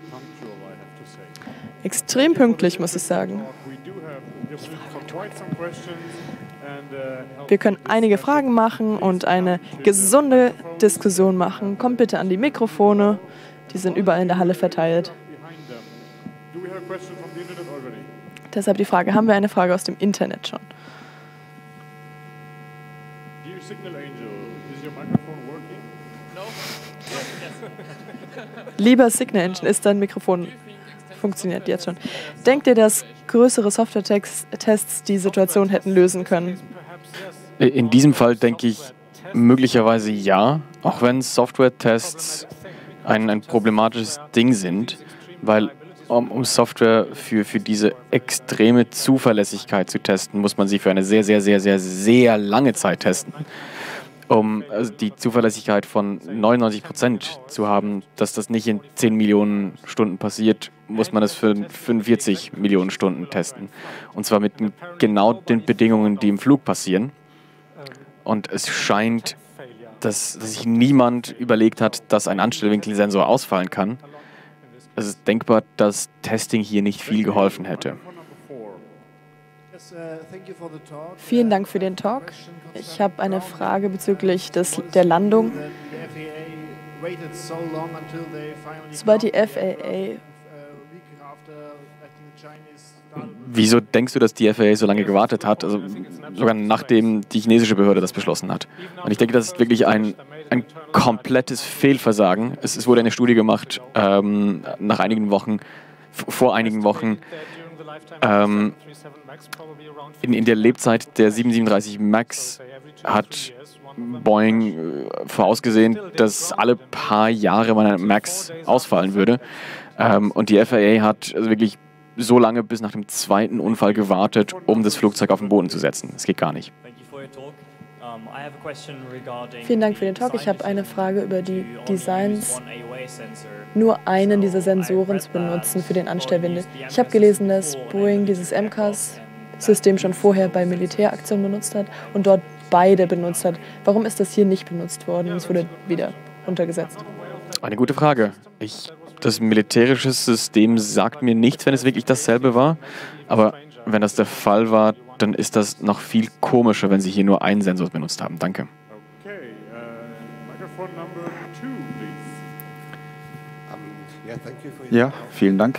Extrem pünktlich, muss ich sagen. Wir können einige Fragen machen und eine gesunde Diskussion machen. Kommt bitte an die Mikrofone, die sind überall in der Halle verteilt. Deshalb die Frage, haben wir eine Frage aus dem Internet schon? Lieber Signal Engine, ist dein Mikrofon funktioniert jetzt schon? Denkt ihr, dass größere Software-Tests die Situation hätten lösen können? In diesem Fall denke ich möglicherweise ja, auch wenn Software-Tests ein problematisches Ding sind, weil um Software für diese extreme Zuverlässigkeit zu testen, muss man sie für eine sehr, sehr, sehr, sehr, sehr lange Zeit testen. Um die Zuverlässigkeit von 99% zu haben, dass das nicht in 10 Millionen Stunden passiert, muss man es für 45 Millionen Stunden testen. Und zwar mit genau den Bedingungen, die im Flug passieren. Und es scheint, dass sich niemand überlegt hat, dass ein Anstellwinkelsensor ausfallen kann. Es ist denkbar, dass Testing hier nicht viel geholfen hätte. Vielen Dank für den Talk. Ich habe eine Frage bezüglich der Landung. Sobald die FAA... Wieso denkst du, dass die FAA so lange gewartet hat? Also sogar nachdem die chinesische Behörde das beschlossen hat. Und ich denke, das ist wirklich ein komplettes Fehlversagen. Es wurde eine Studie gemacht nach einigen Wochen, vor einigen Wochen, in der Lebzeit der 737 MAX hat Boeing vorausgesehen, dass alle paar Jahre mal ein MAX ausfallen würde. Und die FAA hat also wirklich so lange bis nach dem zweiten Unfall gewartet, um das Flugzeug auf den Boden zu setzen. Das geht gar nicht. Vielen Dank für den Talk. Ich habe eine Frage über die Designs, nur einen dieser Sensoren zu benutzen für den Anstellwinkel. Ich habe gelesen, dass Boeing dieses MCAS-System schon vorher bei Militäraktionen benutzt hat und dort beide benutzt hat. Warum ist das hier nicht benutzt worden? Es wurde wieder runtergesetzt. Eine gute Frage. Das militärische System sagt mir nichts, wenn es wirklich dasselbe war. Aber wenn das der Fall war, dann ist das noch viel komischer, wenn Sie hier nur einen Sensor benutzt haben. Danke. Ja, vielen Dank.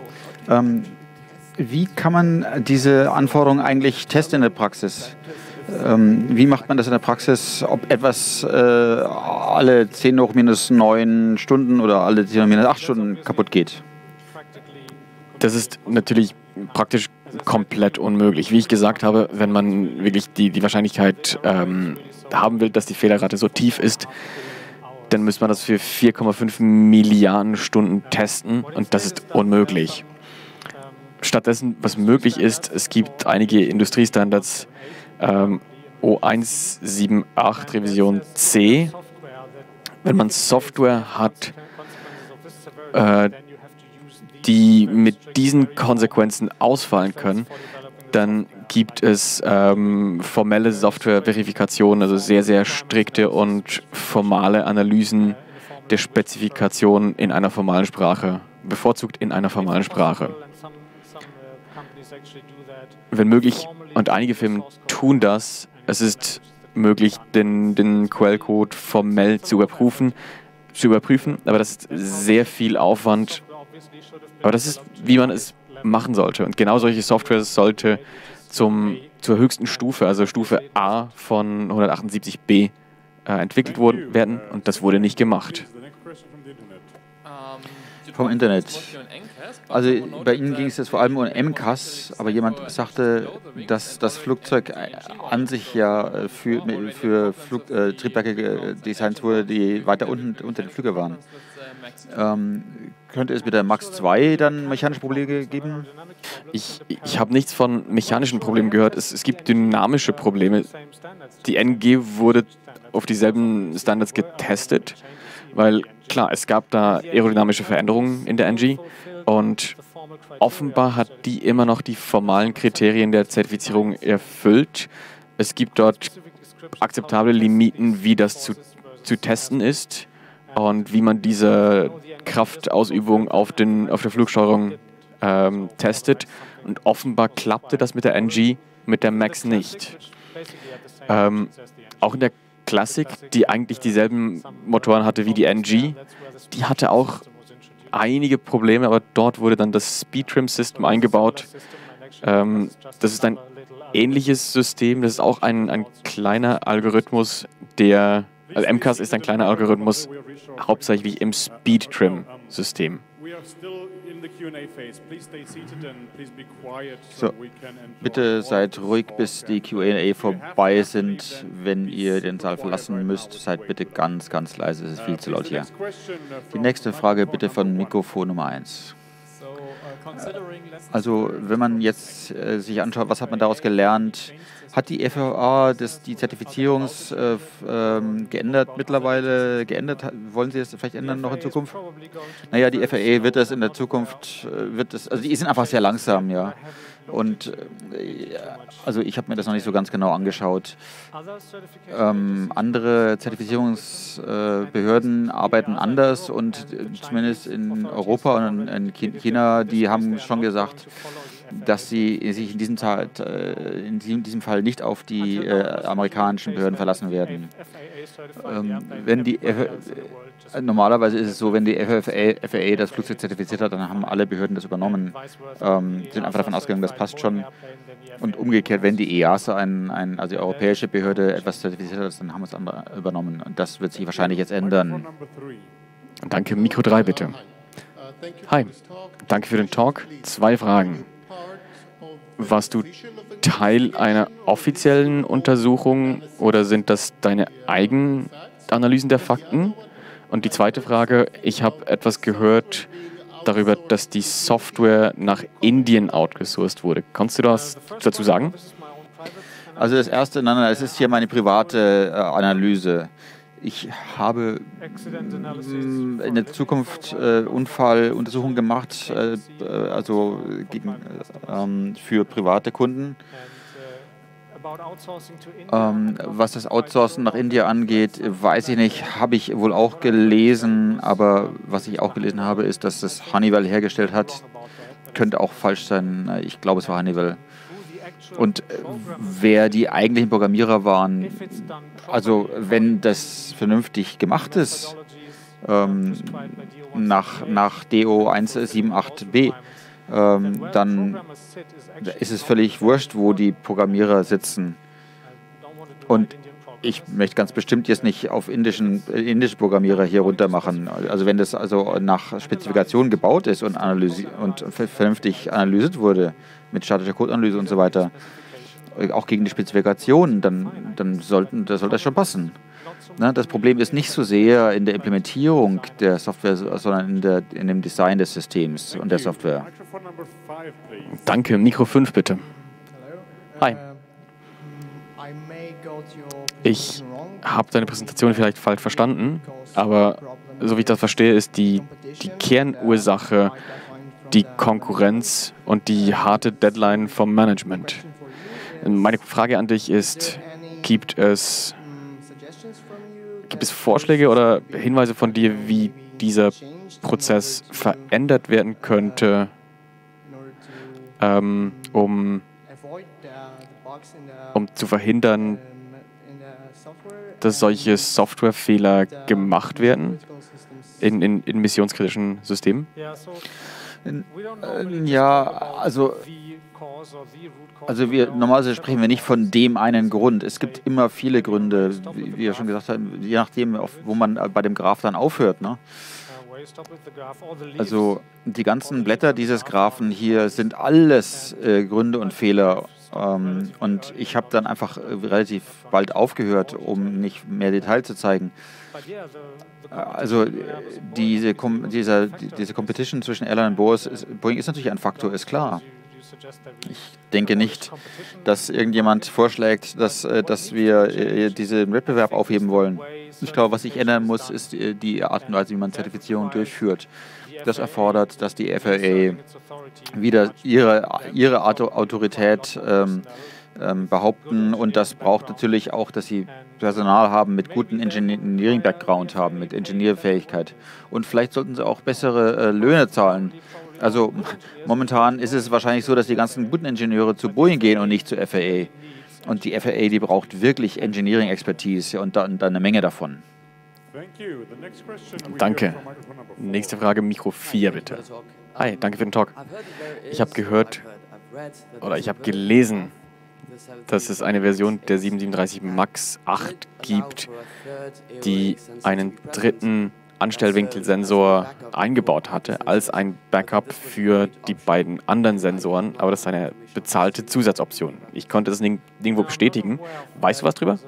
Wie kann man diese Anforderungen eigentlich testen in der Praxis? Wie macht man das in der Praxis, ob etwas alle 10 hoch minus 9 Stunden oder alle 10 hoch minus 8 Stunden kaputt geht? Das ist natürlich praktisch komplett unmöglich. Wie ich gesagt habe, wenn man wirklich die Wahrscheinlichkeit haben will, dass die Fehlerrate so tief ist, dann müsste man das für 4,5 Milliarden Stunden testen und das ist unmöglich. Stattdessen, was möglich ist, es gibt einige Industriestandards, O178 Revision C. Wenn man Software hat, die mit diesen Konsequenzen ausfallen können, dann gibt es formelle Software-Verifikationen, also sehr, sehr strikte und formale Analysen der Spezifikationen in einer formalen Sprache, bevorzugt in einer formalen Sprache. Wenn möglich, und einige Firmen tun das, es ist möglich, den Quellcode formell zu überprüfen, aber das ist sehr viel Aufwand. Aber das ist, wie man es machen sollte. Und genau solche Software sollte zur höchsten Stufe, also Stufe A von 178b, entwickelt werden. Und das wurde nicht gemacht. Vom Internet. Also bei Ihnen ging es jetzt vor allem um MCAS, aber jemand sagte, dass das Flugzeug an sich ja für Triebwerke designt wurde, die weiter unten unter den Flügel waren. Könnte es mit der Max 2 dann mechanische Probleme geben? Ich habe nichts von mechanischen Problemen gehört. Es gibt dynamische Probleme. Die NG wurde auf dieselben Standards getestet, weil klar, es gab da aerodynamische Veränderungen in der NG und offenbar hat die immer noch die formalen Kriterien der Zertifizierung erfüllt. Es gibt dort akzeptable Limiten, wie das zu testen ist und wie man diese Kraftausübung auf der Flugsteuerung testet. Und offenbar klappte das mit der NG, mit der Max nicht. Auch in der Classic, die eigentlich dieselben Motoren hatte wie die NG, die hatte auch einige Probleme, aber dort wurde dann das Speed-Trim-System eingebaut. Das ist ein ähnliches System, das ist auch ein kleiner Algorithmus, also MCAS ist ein kleiner Algorithmus, hauptsächlich im Speed-Trim-System. So, bitte seid ruhig, bis die Q&A vorbei sind. Wenn ihr den Saal verlassen müsst, seid bitte ganz, ganz leise. Es ist viel zu laut hier. Die nächste Frage bitte von Mikrofon Nummer 1. Also, wenn man jetzt sich anschaut, was hat man daraus gelernt? Hat die FAA die Zertifizierungs geändert mittlerweile? Wollen Sie es vielleicht ändern noch in Zukunft? Naja, die FAA wird das in der Zukunft, also die sind einfach sehr langsam, ja. Und also ich habe mir das noch nicht so ganz genau angeschaut. Andere Zertifizierungsbehörden arbeiten anders und zumindest in Europa und in China, die haben schon gesagt, dass sie sich in diesem Fall nicht auf die amerikanischen Behörden verlassen werden. Normalerweise ist es so, wenn die FAA das Flugzeug zertifiziert hat, dann haben alle Behörden das übernommen, sind einfach davon ausgegangen, das passt schon. Und umgekehrt, wenn die EASA, also die europäische Behörde, etwas zertifiziert hat, dann haben es andere übernommen. Und das wird sich wahrscheinlich jetzt ändern. Danke. Mikro 3 bitte. Hi, danke für den Talk. 2 Fragen. Warst du Teil einer offiziellen Untersuchung oder sind das deine eigenen Analysen der Fakten? Und die zweite Frage, ich habe etwas gehört darüber, dass die Software nach Indien outgesourced wurde. Kannst du das dazu sagen? Also das Erste, nein, es ist hier meine private Analyse. Ich habe in der Zukunft Unfalluntersuchungen gemacht, also für private Kunden. Was das Outsourcen nach Indien angeht, weiß ich nicht, habe ich wohl auch gelesen, aber was ich auch gelesen habe, ist, dass das Honeywell hergestellt hat. Könnte auch falsch sein, ich glaube, es war Honeywell. Und wer die eigentlichen Programmierer waren, also wenn das vernünftig gemacht ist, nach DO 178b, dann ist es völlig wurscht, wo die Programmierer sitzen. Und ich möchte ganz bestimmt jetzt nicht auf indische Programmierer hier runter machen. Also wenn das also nach Spezifikation gebaut ist und vernünftig analysiert wurde, mit statischer Codeanalyse und so weiter, auch gegen die Spezifikation, dann sollte das schon passen. Das Problem ist nicht so sehr in der Implementierung der Software, sondern in dem Design des Systems und der Software. Danke. Mikro 5 bitte. Hi. Ich habe deine Präsentation vielleicht falsch verstanden, aber so wie ich das verstehe, ist die Kernursache die Konkurrenz und die harte Deadline vom Management. Meine Frage an dich ist, gibt es Vorschläge oder Hinweise von dir, wie dieser Prozess verändert werden könnte, um zu verhindern, dass solche Softwarefehler gemacht werden in missionskritischen Systemen? Ja, also normalerweise sprechen wir nicht von dem einen Grund. Es gibt immer viele Gründe, wie wir schon gesagt haben, je nachdem, wo man bei dem Graph dann aufhört. Ne? Also die ganzen Blätter dieses Graphen hier sind alles Gründe und Fehler. Und ich habe dann einfach relativ bald aufgehört, um nicht mehr Detail zu zeigen. Also diese Competition zwischen Airline und Boeing ist natürlich ein Faktor, ist klar. Ich denke nicht, dass irgendjemand vorschlägt, dass wir diesen Wettbewerb aufheben wollen. Ich glaube, was sich ändern muss, ist die Art und Weise, wie man Zertifizierung durchführt. Das erfordert, dass die FAA wieder ihre Autorität behaupten, und das braucht natürlich auch, dass sie Personal haben mit gutem Engineering-Background haben, mit Ingenieurfähigkeit, und vielleicht sollten sie auch bessere Löhne zahlen. Also momentan ist es wahrscheinlich so, dass die ganzen guten Ingenieure zu Boeing gehen und nicht zur FAA, und die FAA, die braucht wirklich Engineering-Expertise und dann eine Menge davon. Danke. Nächste Frage, Mikro 4 bitte. Hi, danke für den Talk. Ich habe gehört oder ich habe gelesen, dass es eine Version der 737 MAX 8 gibt, die einen dritten Anstellwinkelsensor eingebaut hatte als ein Backup für die beiden anderen Sensoren, aber das ist eine bezahlte Zusatzoption. Ich konnte das nirgendwo bestätigen. Weißt du was drüber?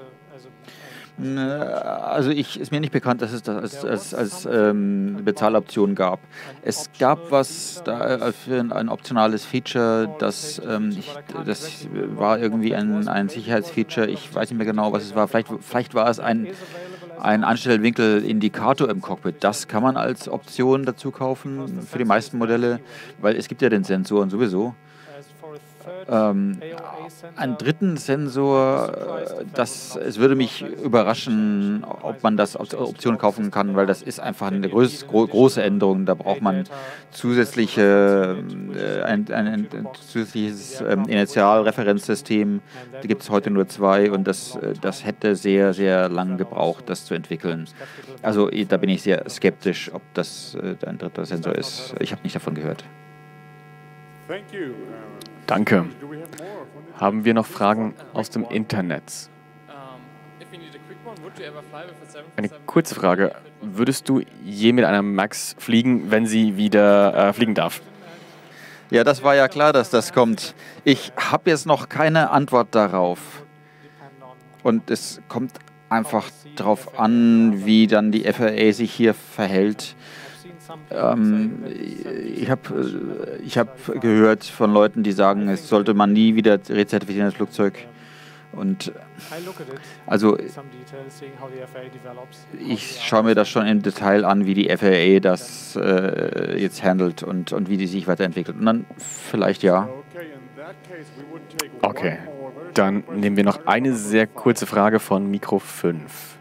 Also ist mir nicht bekannt, dass es das als Bezahloption gab. Es gab was da für ein optionales Feature, das war irgendwie ein Sicherheitsfeature. Ich weiß nicht mehr genau, was es war. Vielleicht war es ein Anstellwinkelindikator im Cockpit. Das kann man als Option dazu kaufen für die meisten Modelle, weil es gibt ja den Sensoren sowieso. Einen dritten Sensor, es würde mich überraschen, ob man das als Option kaufen kann, weil das ist einfach eine große Änderung. Da braucht man ein zusätzliches Initialreferenzsystem. Da gibt es heute nur 2, und das hätte sehr, sehr lang gebraucht, das zu entwickeln. Also da bin ich sehr skeptisch, ob das ein dritter Sensor ist. Ich habe nicht davon gehört. Danke. Haben wir noch Fragen aus dem Internet? Eine kurze Frage. Würdest du je mit einer MAX fliegen, wenn sie wieder fliegen darf? Ja, das war ja klar, dass das kommt. Ich habe jetzt noch keine Antwort darauf. Und es kommt einfach darauf an, wie dann die FAA sich hier verhält. Ich hab gehört von Leuten, die sagen, es sollte man nie wieder rezertifizieren, das Flugzeug. Und also ich schaue mir das schon im Detail an, wie die FAA das jetzt handelt und wie die sich weiterentwickelt. Und dann vielleicht ja. Okay, dann nehmen wir noch eine sehr kurze Frage von Mikro 5.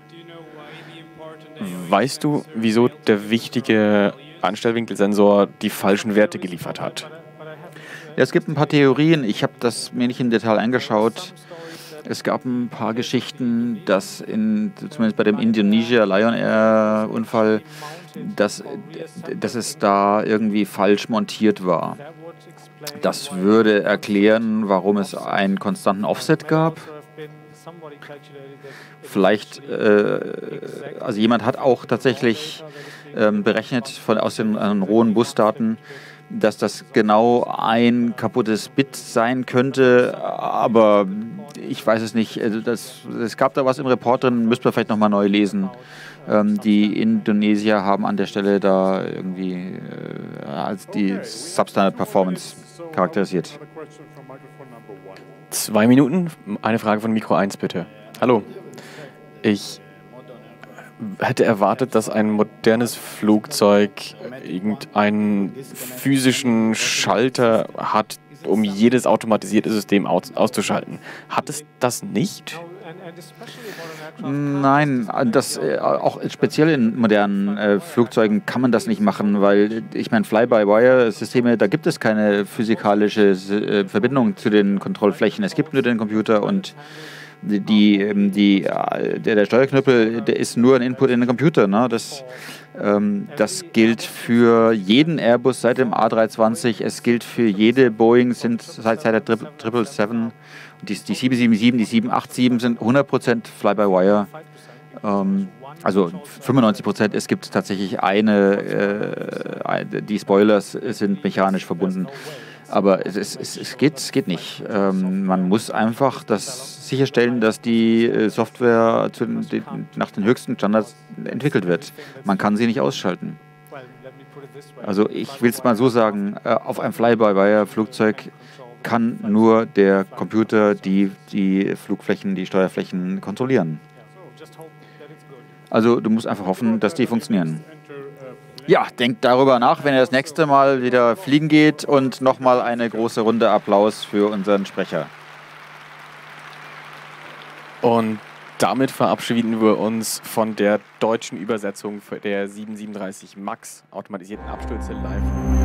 Weißt du, wieso der wichtige Anstellwinkelsensor die falschen Werte geliefert hat? Ja, es gibt ein paar Theorien. Ich habe das mir nicht im Detail angeschaut. Es gab ein paar Geschichten, dass zumindest bei dem Indonesia Lion Air Unfall, dass es da irgendwie falsch montiert war. Das würde erklären, warum es einen konstanten Offset gab. Vielleicht, also jemand hat auch tatsächlich berechnet aus den rohen Busdaten, dass das genau ein kaputtes Bit sein könnte, aber ich weiß es nicht. Also es gab da was im Report drin, müsste man vielleicht nochmal neu lesen. Die Indonesier haben an der Stelle da irgendwie als die Substandard Performance charakterisiert. 2 Minuten, eine Frage von Mikro 1 bitte. Hallo, ich hätte erwartet, dass ein modernes Flugzeug irgendeinen physischen Schalter hat, um jedes automatisierte System auszuschalten. Hat es das nicht? Nein, auch speziell in modernen Flugzeugen kann man das nicht machen, weil ich meine, Fly-by-Wire-Systeme, da gibt es keine physikalische Verbindung zu den Kontrollflächen. Es gibt nur den Computer, und der Steuerknüppel, der ist nur ein Input in den Computer. Ne? Das gilt für jeden Airbus seit dem A320, es gilt für jede Boeing seit der 777. Die 777, die 787 sind 100% Fly-by-Wire. Also 95%. Es gibt tatsächlich die Spoilers sind mechanisch verbunden. Aber es geht nicht. Man muss einfach das sicherstellen, dass die Software nach den höchsten Standards entwickelt wird. Man kann sie nicht ausschalten. Also ich will es mal so sagen, auf einem Fly-by-Wire-Flugzeug kann nur der Computer die Flugflächen, die Steuerflächen kontrollieren. Also du musst einfach hoffen, dass die funktionieren. Ja, denkt darüber nach, wenn ihr das nächste Mal wieder fliegen geht, und nochmal eine große Runde Applaus für unseren Sprecher. Und damit verabschieden wir uns von der deutschen Übersetzung der 737 MAX automatisierten Abstürze live.